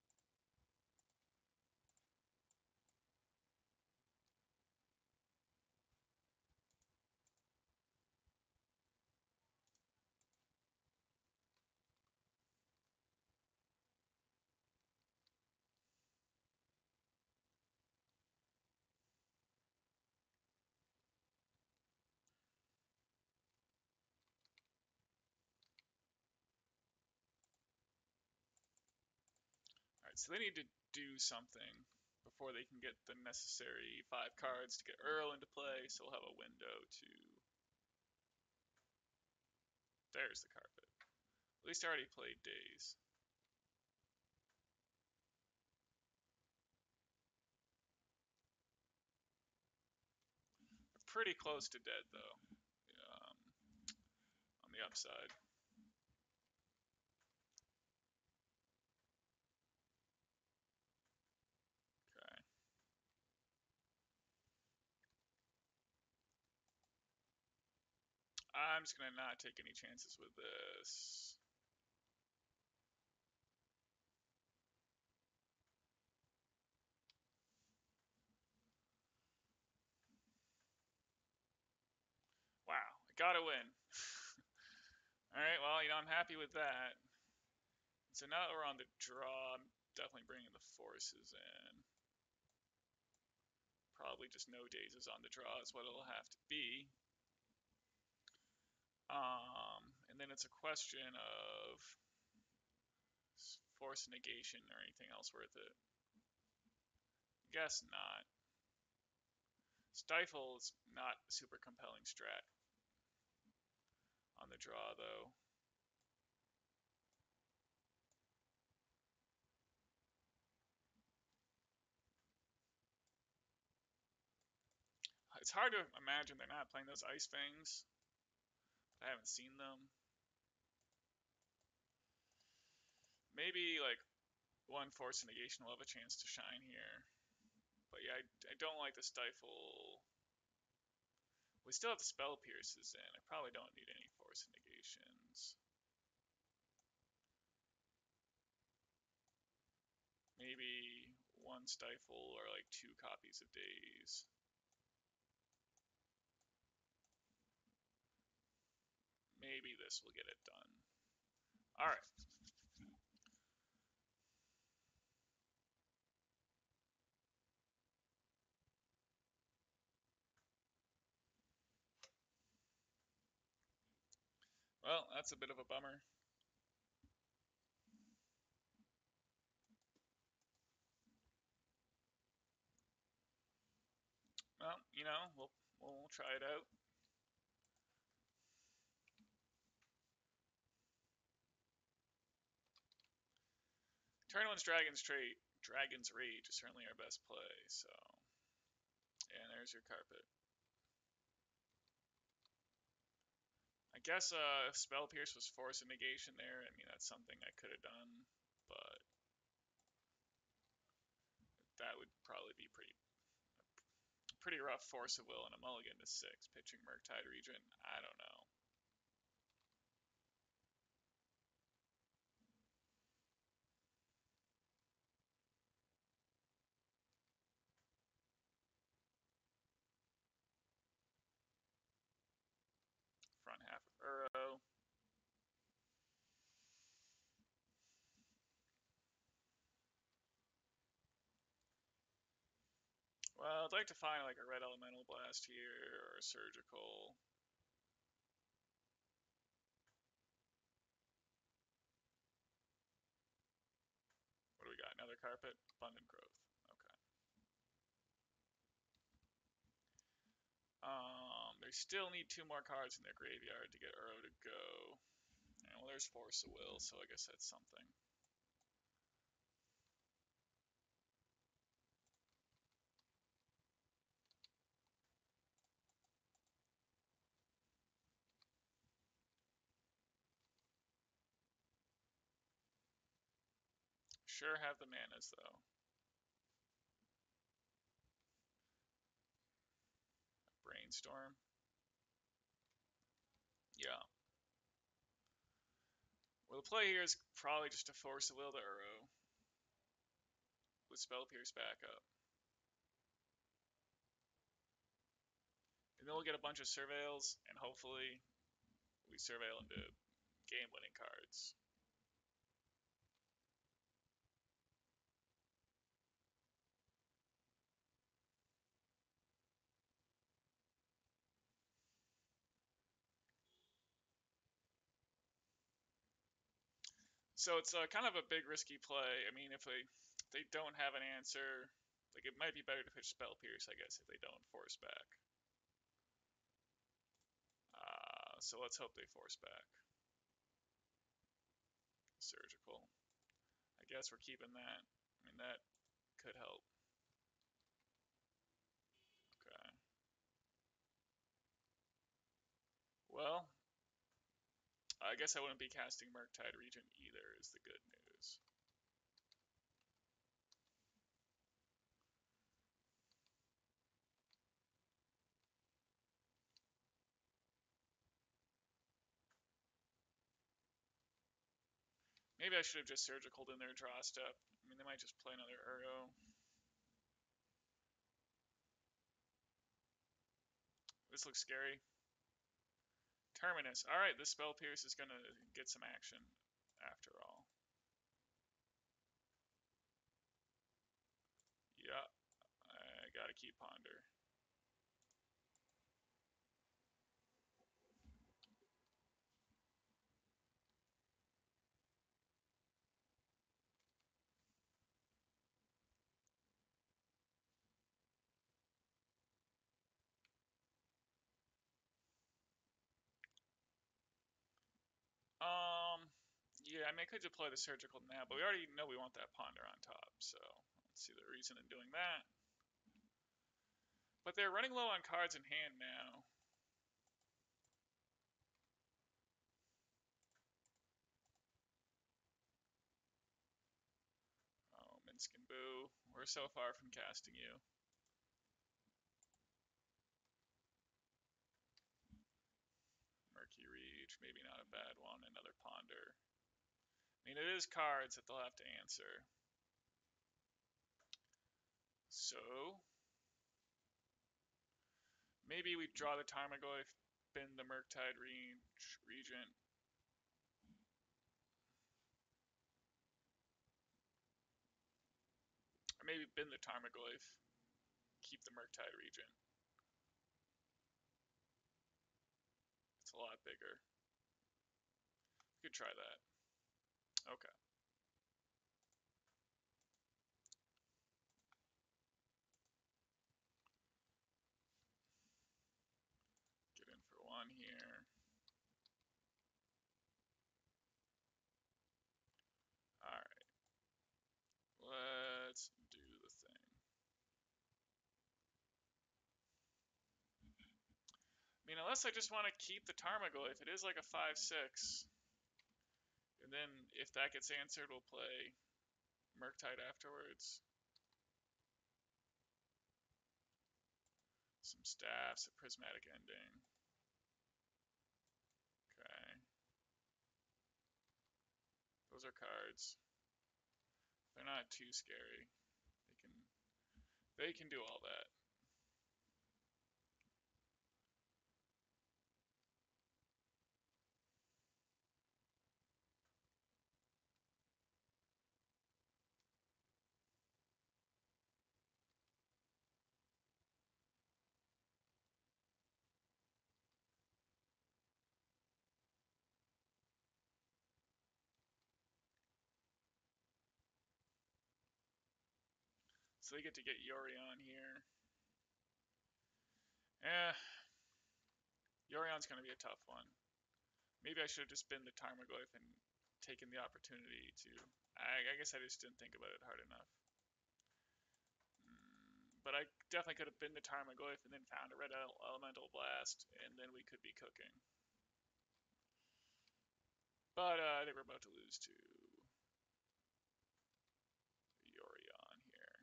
Alright, so they need to do something before they can get the necessary five cards to get Earl into play, so we'll have a window to... There's the carpet. At least I already played Daze. We're pretty close to dead, though, um, on the upside. Okay. I'm just going to not take any chances with this. Wow, I gotta win. Alright, well, you know, I'm happy with that. So now that we're on the draw, I'm definitely bringing the forces in. Probably just no dazes on the draw is what it'll have to be. Um, and then it's a question of force negation or anything else worth it. Guess not. Stifle is not a super compelling strat on the draw, though. It's hard to imagine they're not playing those Ice Fangs. I haven't seen them. Maybe, like, one force negation will have a chance to shine here. But yeah, I, I don't like the Stifle. We still have the Spell Pierces in. I probably don't need any force negations. Maybe one Stifle or like two copies of Daze. Maybe this will get it done. All right. Well, that's a bit of a bummer. Well, you know, we'll we'll try it out. Turn one's Dragon's Trait, Dragon's Rage is certainly our best play. So, and there's your carpet. I guess uh, if Spell Pierce was force and negation there, I mean that's something I could have done, but that would probably be pretty pretty rough Force of Will and a mulligan to six, pitching Murktide Regent. I don't know. Front half of Uro. Well, I'd like to find like a red elemental blast here or a surgical. What do we got? Another carpet? Abundant growth. Okay. Um, they still need two more cards in their graveyard to get Uro to go. And, well, there's Force of Will, so I guess that's something. Sure have the manas, though. Brainstorm. Yeah. Well, the play here is probably just to Force of Will to Uro with Spell Pierce backup. And then we'll get a bunch of Surveils, and hopefully we Surveil into game-winning cards. So it's uh, kind of a big risky play. I mean, if they if they don't have an answer, like it might be better to pitch Spell Pierce, I guess, if they don't force back. Uh, so let's hope they force back. Surgical. I guess we're keeping that. I mean, that could help. Okay. Well, I guess I wouldn't be casting Murktide Regent either, is the good news. Maybe I should have just surgicaled in their draw step. I mean, they might just play another Uro. This looks scary. Terminus. Alright, this Spell Pierce is going to get some action after all. Yeah, I gotta keep Ponder. Um, yeah, I mean, I could deploy the surgical now, but we already know we want that Ponder on top, so let's see the reason in doing that. But they're running low on cards in hand now. Oh, Minsc and Boo, we're so far from casting you. Murky Reach, maybe not a bad one. Another Ponder. I mean, it is cards that they'll have to answer. So, maybe we draw the Tarmogoyf, bin the Murktide Reach, Regent. Or maybe bin the Tarmogoyf, keep the Murktide Regent. It's a lot bigger. We could try that. Okay. Get in for one here. Alright. Let's do the thing. I mean, unless I just want to keep the Tarmogoyf, it is like a five six. And then if that gets answered, we'll play Murktide afterwards. some staffs, a prismatic ending. Okay. Those are cards. They're not too scary. They can they can do all that. So they get to get Yorion here. Eh, Yorion's going to be a tough one. Maybe I should have just been the Tarmogoyf and taken the opportunity to... I, I guess I just didn't think about it hard enough. Mm, but I definitely could have been the Tarmogoyf and then found a red elemental blast, and then we could be cooking. But uh, I think we're about to lose to Yorion here.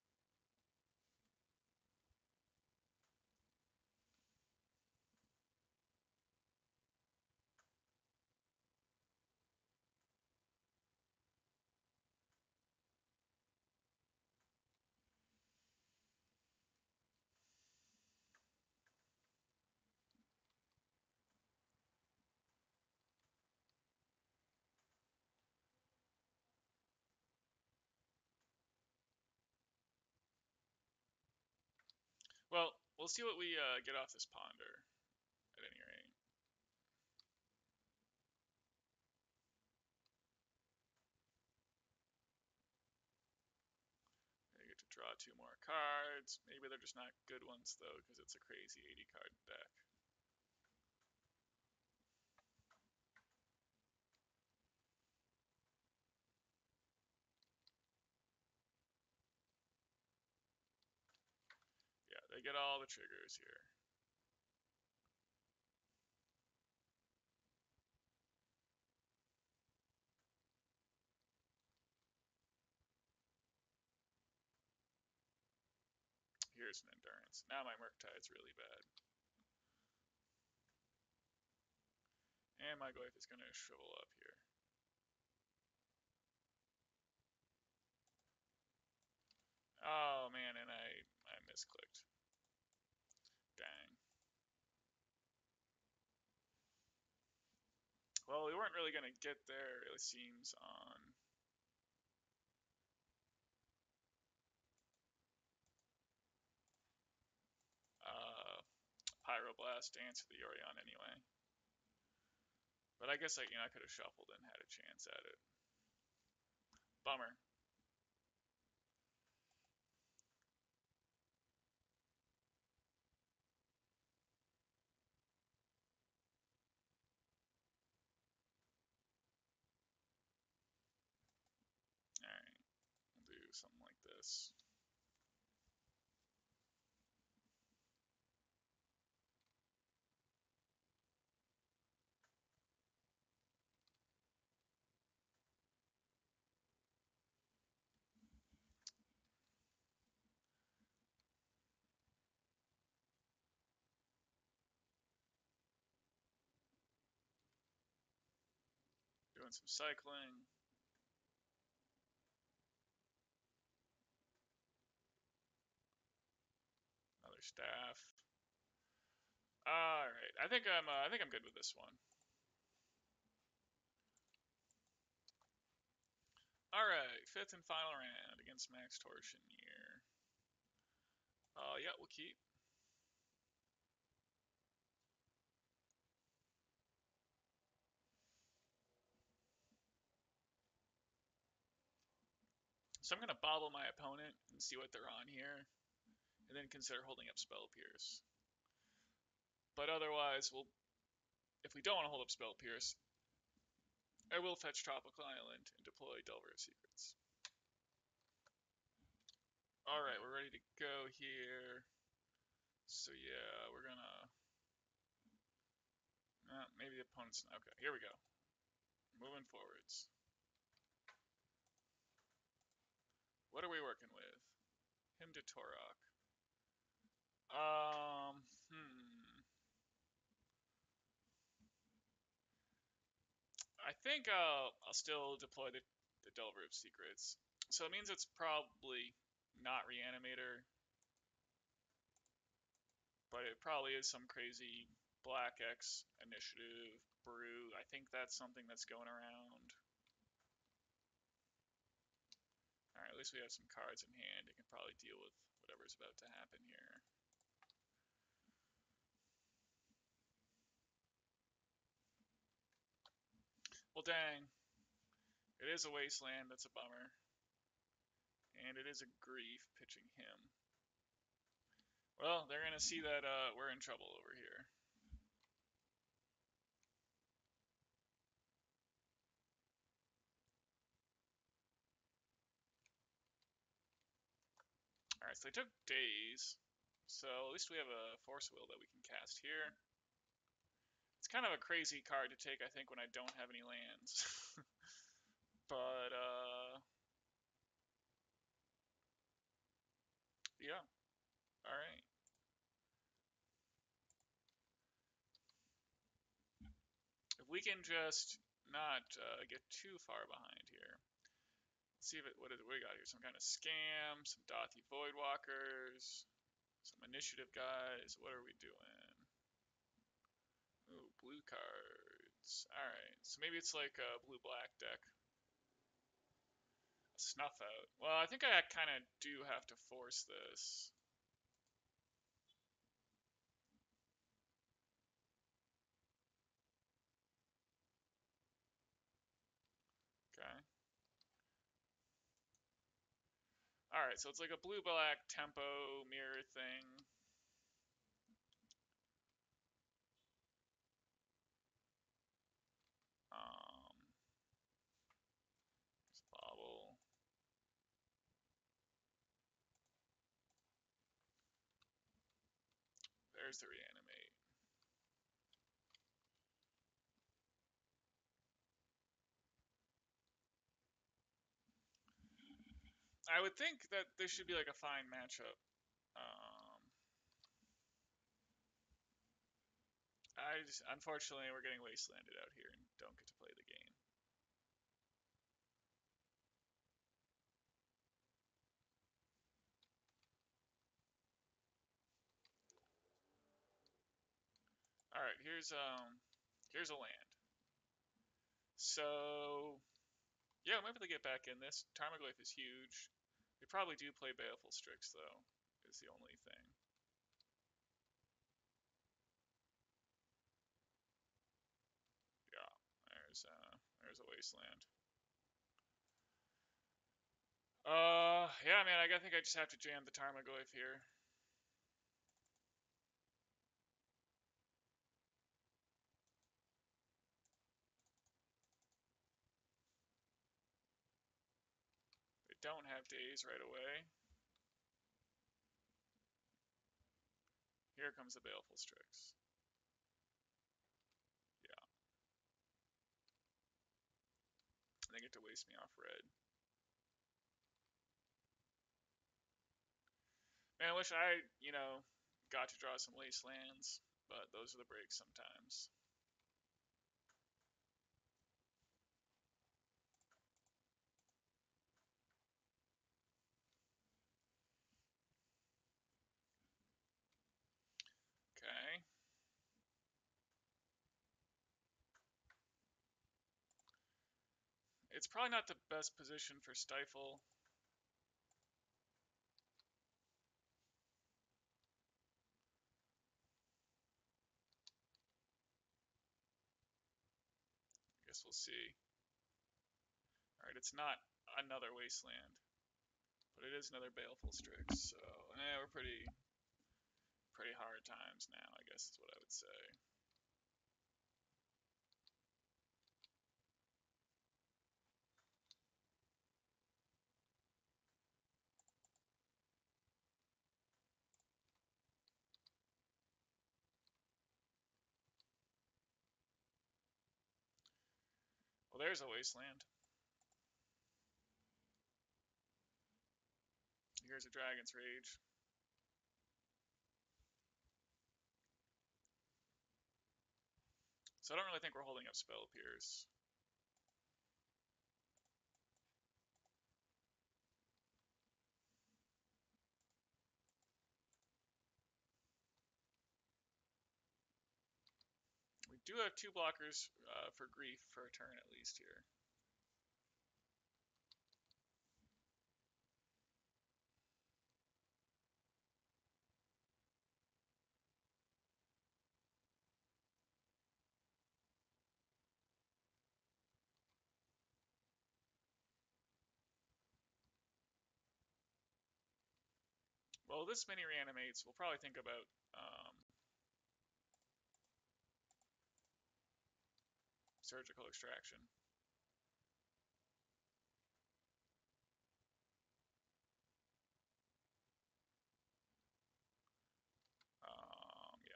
Well, we'll see what we uh, get off this ponder, at any rate. I get to draw two more cards. Maybe they're just not good ones, though, because it's a crazy eighty card deck. Yeah, they get all the triggers here. Here's an endurance. Now my Murktide's really bad. And my Goyf is going to shrivel up here. Oh man, and I, I misclicked. Dang. Well, we weren't really going to get there, it seems, on... Uh, Pyroblast to answer the Yorion anyway. But I guess I, you know, I could have shuffled and had a chance at it. Bummer. Alright, we'll do something like this. Doing some cycling. Another staff. All right, I think I'm. Uh, I think I'm good with this one. All right, fifth and final round against Max Torchinier. Uh, yeah, we'll keep. So I'm gonna bobble my opponent and see what they're on here, and then consider holding up Spell Pierce. But otherwise, we'll. If we don't want to hold up Spell Pierce, I will fetch Tropical Island and deploy Delver of Secrets. All right, we're ready to go here. So yeah, we're gonna. Uh, maybe the opponent's. Okay, here we go. Moving forwards. What are we working with? Hymn to Torok. Um, I think uh, I'll still deploy the, the Delver of Secrets. So it means it's probably not Reanimator, but it probably is some crazy Black X initiative brew. I think that's something that's going around. Alright, at least we have some cards in hand. It can probably deal with whatever's about to happen here. Well, dang. It is a Wasteland. That's a bummer. And it is a Grief pitching him. Well, they're going to see that uh, we're in trouble over here. Alright, so they took Daze. So at least we have a Force Will that we can cast here. It's kind of a crazy card to take, I think, when I don't have any lands. But, uh... yeah. Alright. If we can just not uh, get too far behind here. Let's see if it, what, is, what we got here. Some kind of scam, some Dothy Voidwalkers, some initiative guys. What are we doing? Ooh, blue cards. Alright, so maybe it's like a blue-black deck. A snuff out. Well, I think I kind of do have to force this. Okay. Alright, so it's like a blue-black tempo mirror thing. Um, bobble. There's the reanimate. I would think that this should be like a fine matchup. Um, I just, unfortunately, we're getting wastelanded out here and don't get to play the game. All right, here's um, here's a land. So yeah, I'm able to get back in this. Tarmogoyf is huge. We probably do play Baleful Strix though. Is the only thing. Yeah, there's uh, there's a wasteland. Uh, yeah, man, I think I just have to jam the Tarmogoyf here. They don't have days right away. Here comes the Baleful Strix. Yeah. They get to waste me off red. Man, I wish I, you know, got to draw some wastelands, but those are the breaks sometimes. Okay. It's probably not the best position for Stifle. I guess we'll see. Alright, it's not another wasteland, but it is another Baleful Strix, so eh, we're pretty, pretty hard times now, I guess is what I would say. Well, there's a wasteland. Here's a Dragon's Rage. So I don't really think we're holding up Spell Pierce. do have two blockers uh, for grief for a turn at least here. Well, this mini reanimates. We'll probably think about um, surgical extraction. Um, yeah.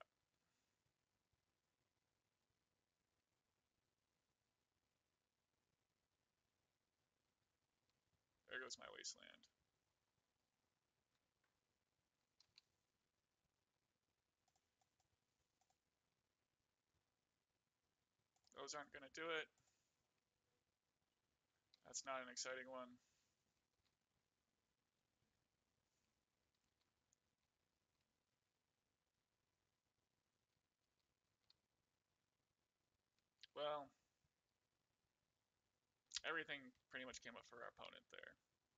There goes my wasteland. Those aren't going to do it. That's not an exciting one. Well, everything pretty much came up for our opponent there.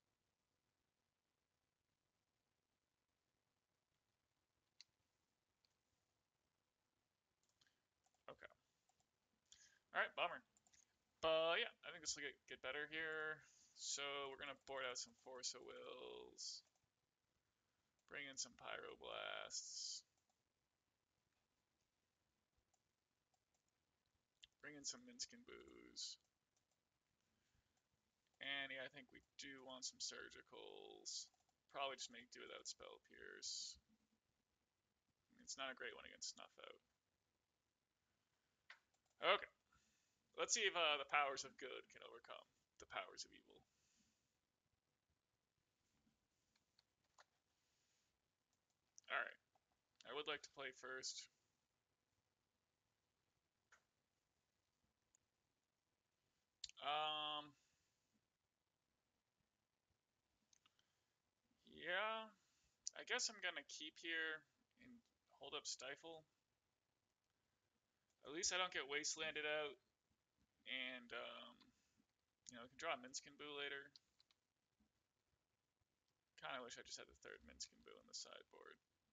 Okay. All right, bummer. But yeah, I think this will get, get better here. So we're going to board out some Force of Wills. Bring in some Pyroblasts. Bring in some Minsc and Booze. And yeah, I think we do want some Surgicals. Probably just make do without Spell Pierce. It's not a great one against Snuff Out. Okay. Let's see if uh, the powers of good can overcome the powers of evil. Alright. I would like to play first. Um... Yeah... I guess I'm gonna keep here and hold up Stifle. At least I don't get Wastelanded out. And, um... you know, I can draw a Minsc and Boo later. Kinda wish I just had the third Minsc and Boo on the sideboard.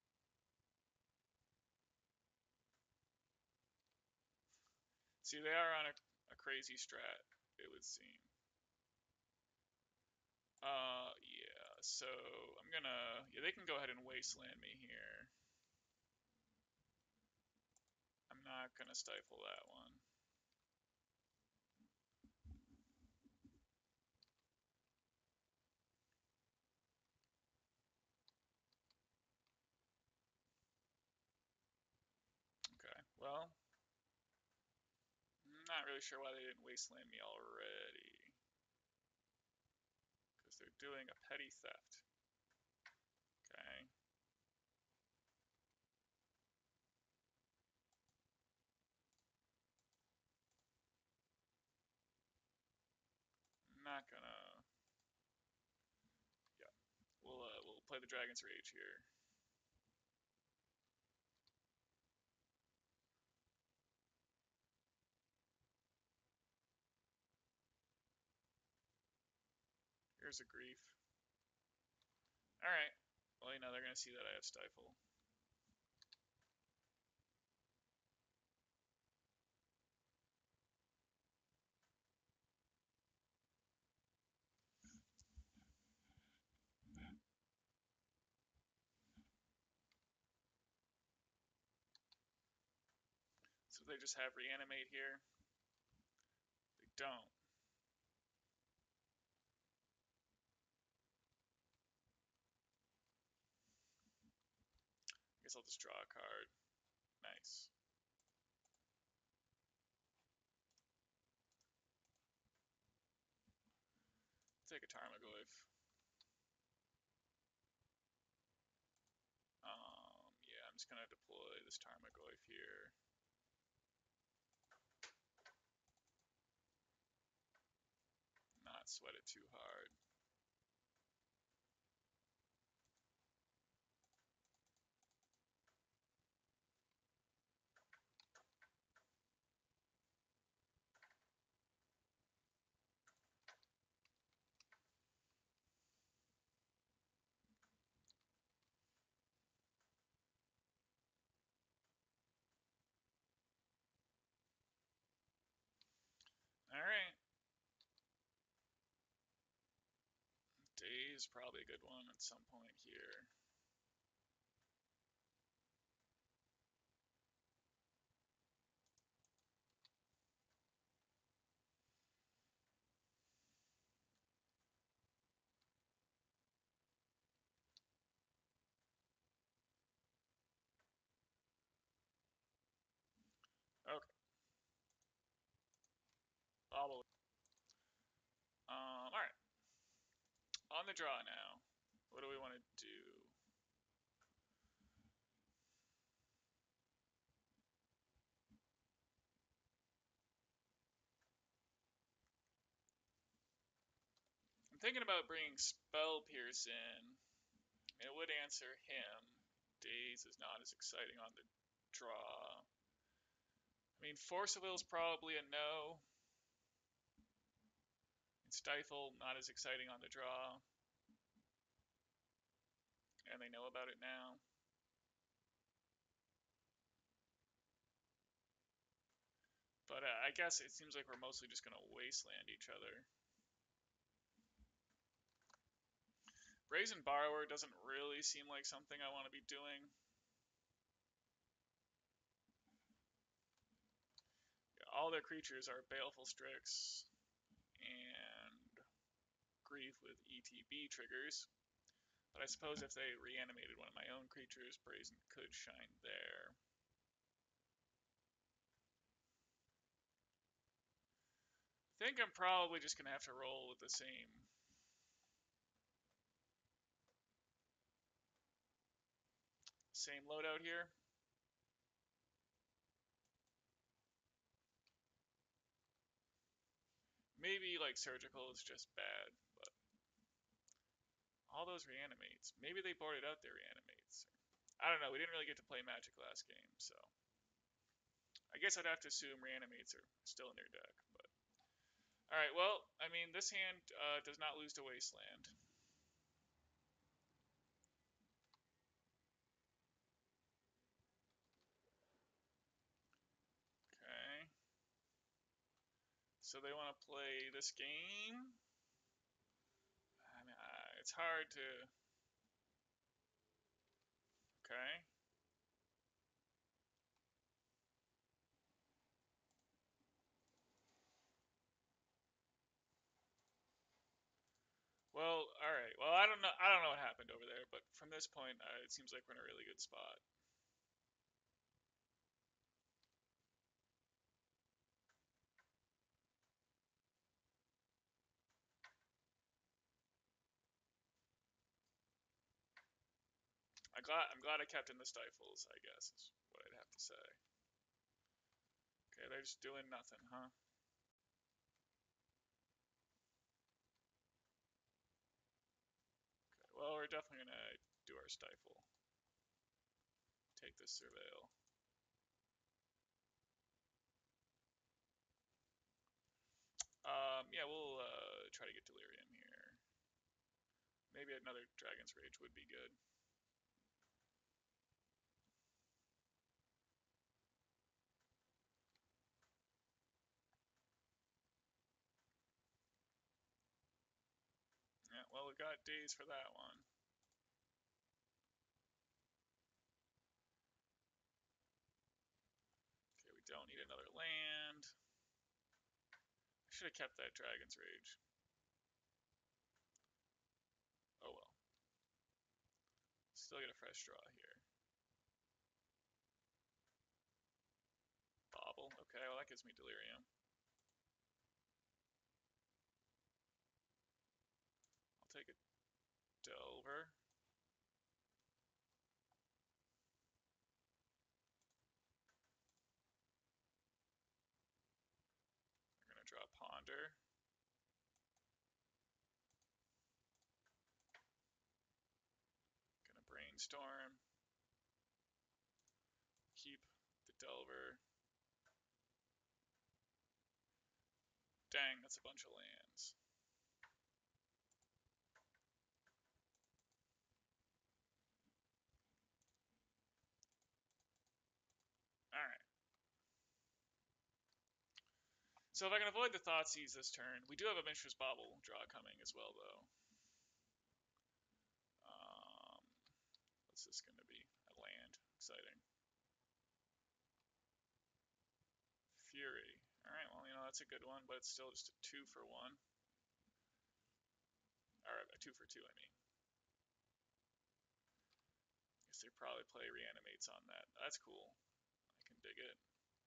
See, they are on a, a crazy strat, it would seem. Uh, yeah, so I'm gonna... Yeah, they can go ahead and Wasteland me here. I'm not gonna stifle that one. Okay, well... I'm not really sure why they didn't Wasteland me already. Because they're doing a petty theft. Okay. I'm not gonna... Yeah. We'll, uh, we'll play the Dragon's Rage here. Here's a Grief. Alright. Well, you know, they're gonna see that I have Stifle. So they just have Reanimate here. They don't. I guess I'll just draw a card. Nice. Take a Tarmogoyf. Um, yeah, I'm just gonna deploy this Tarmogoyf here. Not sweat it too hard. is probably a good one at some point here. Okay, bobble. Um, all right, on the draw now. What do we want to do? I'm thinking about bringing Spell Pierce in. It would answer him. Daze is not as exciting on the draw. I mean, Force of Will is probably a no. And Stifle, not as exciting on the draw. And they know about it now. But uh, I guess it seems like we're mostly just going to wasteland each other. Brazen Borrower doesn't really seem like something I want to be doing. All their creatures are Baleful Strix and Grief with E T B triggers. But I suppose if they reanimated one of my own creatures, Brazen could shine there. I think I'm probably just going to have to roll with the same same loadout here. Maybe like Surgical is just bad, but all those reanimates. Maybe they boarded out their reanimates. I don't know. We didn't really get to play Magic last game, so I guess I'd have to assume reanimates are still in their deck. But all right, well, I mean, this hand uh, does not lose to Wasteland. Okay. So they want to play this game. I mean, uh, it's hard to. Okay. Well, all right. Well, I don't know. I don't know what happened over there, but from this point, uh, it seems like we're in a really good spot. I glad I'm glad I kept in the stifles. I guess is what I'd have to say. Okay, they're just doing nothing, huh? Okay. Well, we're definitely gonna do our stifle. Take this surveil. Um, yeah, we'll uh, try to get delirium here. Maybe another Dragon's Rage would be good. Yeah, well, we got days for that one. Okay, we don't need another land. I should have kept that Dragon's Rage. Oh well. Still get a fresh draw here. Bobble. Okay, well that gives me delirium. I'll take a Delver. We're gonna draw Ponder. Gonna Brainstorm. Keep the Delver. Dang, that's a bunch of lands. Alright. So if I can avoid the Thoughtseize this turn, we do have a Mishra's Bauble draw coming as well, though. What's this going to be? A land. Exciting. Fury. Alright, well, you know, that's a good one, but it's still just a two for one. Alright, a two for two, I mean. Guess they probably play reanimates on that. That's cool. I can dig it.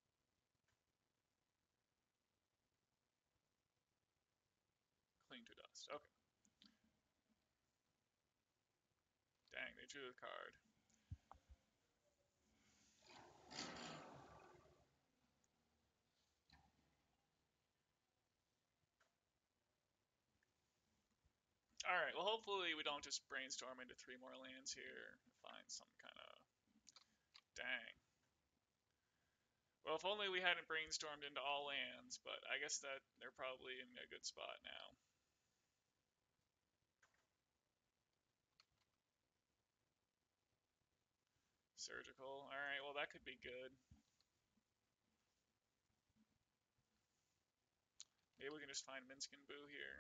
Cling to dust. Okay. Dang, they drew a card. Alright, well, hopefully we don't just brainstorm into three more lands here and find some kind of... Dang. Well, if only we hadn't brainstormed into all lands, but I guess that they're probably in a good spot now. Surgical. Alright, well, that could be good. Maybe we can just find Minsc and Boo here.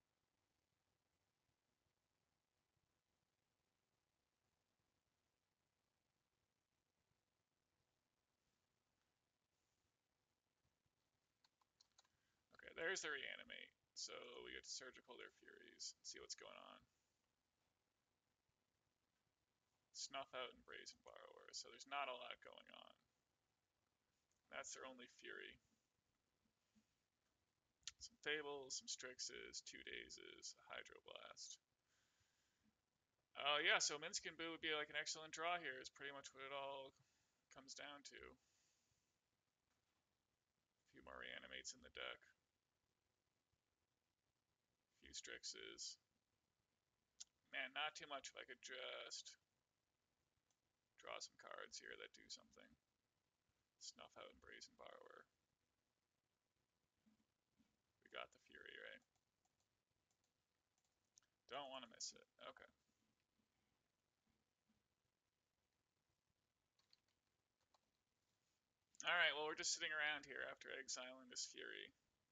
Okay, there's the reanimate. So we get to surgical their Furies. See what's going on. Snuff out and Brazen Borrower. So there's not a lot going on. That's their only Fury. Some Fables, some Strixes, two Dazes, a Hydroblast. Oh uh, yeah, so Minsc and Boo would be like an excellent draw here, is pretty much what it all comes down to. A few more reanimates in the deck. A few Strixes. Man, not too much if I could just draw some cards here that do something. Snuff out and Brazen Borrower. We got the Fury, right? Don't want to miss it. Okay. Alright, well, we're just sitting around here after exiling this Fury.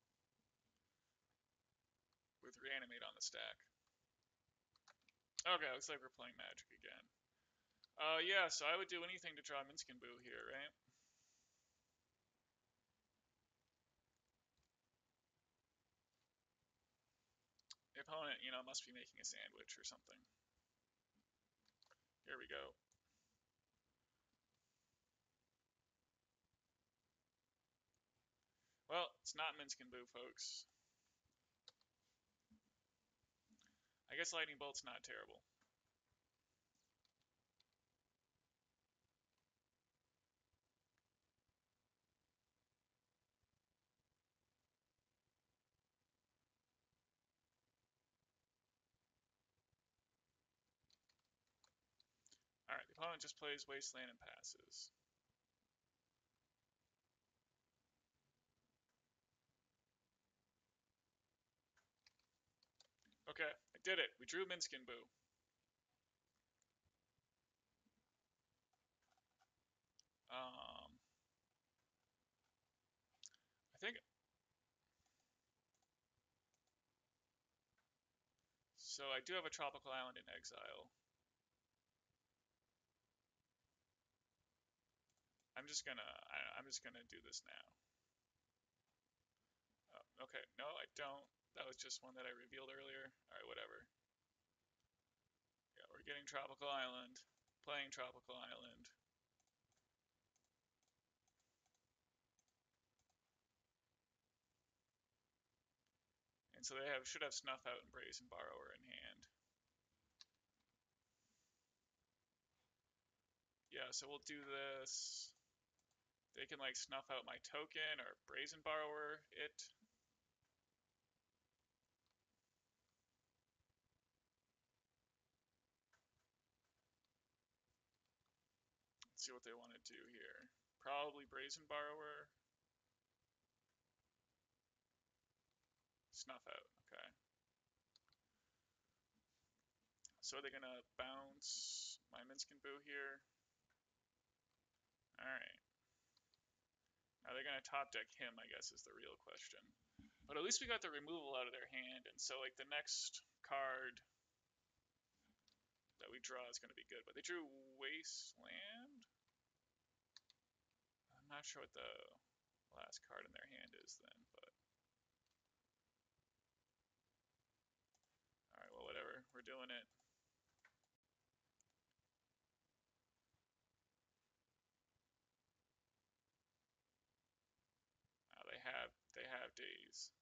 With Reanimate on the stack. Okay, looks like we're playing Magic again. Uh, yeah, so I would do anything to draw Minsc and Boo here, right? The opponent, you know, must be making a sandwich or something. Here we go. Well, it's not Minsc and Boo, folks. I guess Lightning Bolt's not terrible. Alright, the opponent just plays Wasteland and passes. Okay, I did it. We drew Minsc and Boo. Um, I think... So I do have a Tropical Island in exile. I'm just gonna, I, I'm just gonna do this now. Oh, okay, no, I don't. That was just one that I revealed earlier. Alright, whatever. Yeah, we're getting Tropical Island. Playing Tropical Island. And so they have should have Snuff Out and Brazen Borrower in hand. Yeah, so we'll do this. They can like snuff out my token or Brazen Borrower it. Let's see what they want to do here. Probably Brazen Borrower. Snuff Out, okay. So are they gonna bounce my Minsc and Boo here? Alright. Now they're gonna top deck him, I guess, is the real question. But at least we got the removal out of their hand, and so like the next card that that we draw is going to be good. But they drew Wasteland. I'm not sure what the last card in their hand is then, but all right, well, whatever. We're doing it. Uh, they have they have days.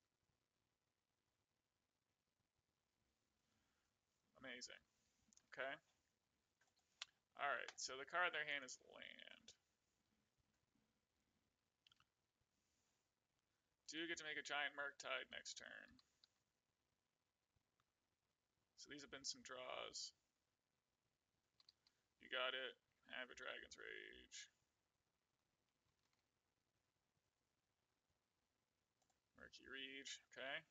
Amazing. Okay. All right. So the card in their hand is land. Do get to make a giant Murktide next turn. So these have been some draws. You got it. Have a Dragon's Rage. Murky Reach. Okay.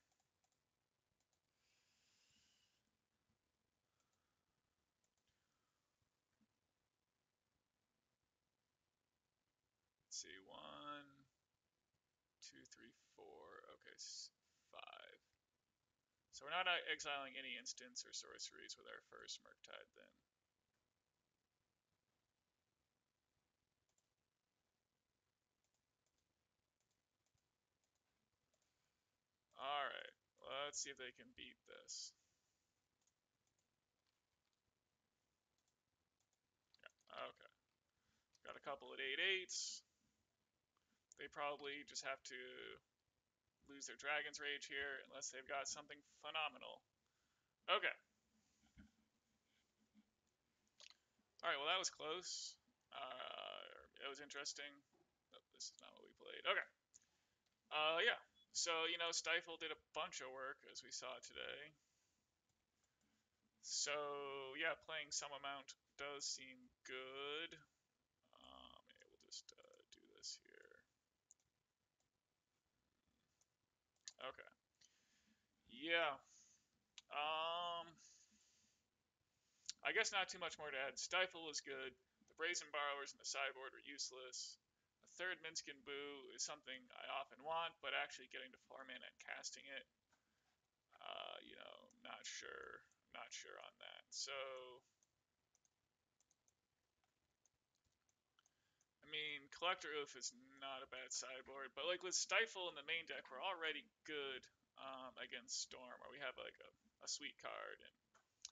Let's see. One, two, three, four. Okay, five. So we're not exiling any instants or sorceries with our first Murktide then. Alright, let's see if they can beat this. Yeah, okay. Got a couple at eight eights. They probably just have to lose their Dragon's Rage here unless they've got something phenomenal. Okay. Alright, well that was close. Uh, it was interesting. Oh, this is not what we played. Okay. Uh, yeah. So, you know, Stifle did a bunch of work, as we saw today. So, yeah, playing some amount does seem good. Um, yeah, we'll just uh, do this here. Okay. Yeah. Um, I guess not too much more to add. Stifle was good. The Brazen Borrowers and the sideboard were useless. A third Minskin Boo is something I often want, but actually getting to four mana and casting it, uh, you know, not sure. Not sure on that. So, I mean, Collector Oof is not a bad sideboard, but like with Stifle in the main deck, we're already good um, against Storm, where we have like a, a sweet card. And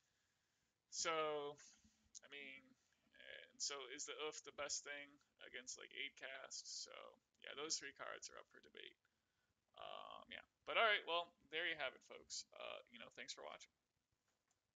so, I mean, and so is the Oof the best thing against like eight cast? So, yeah, those three cards are up for debate. Um, yeah, but all right, well, there you have it, folks. Uh, you know, thanks for watching.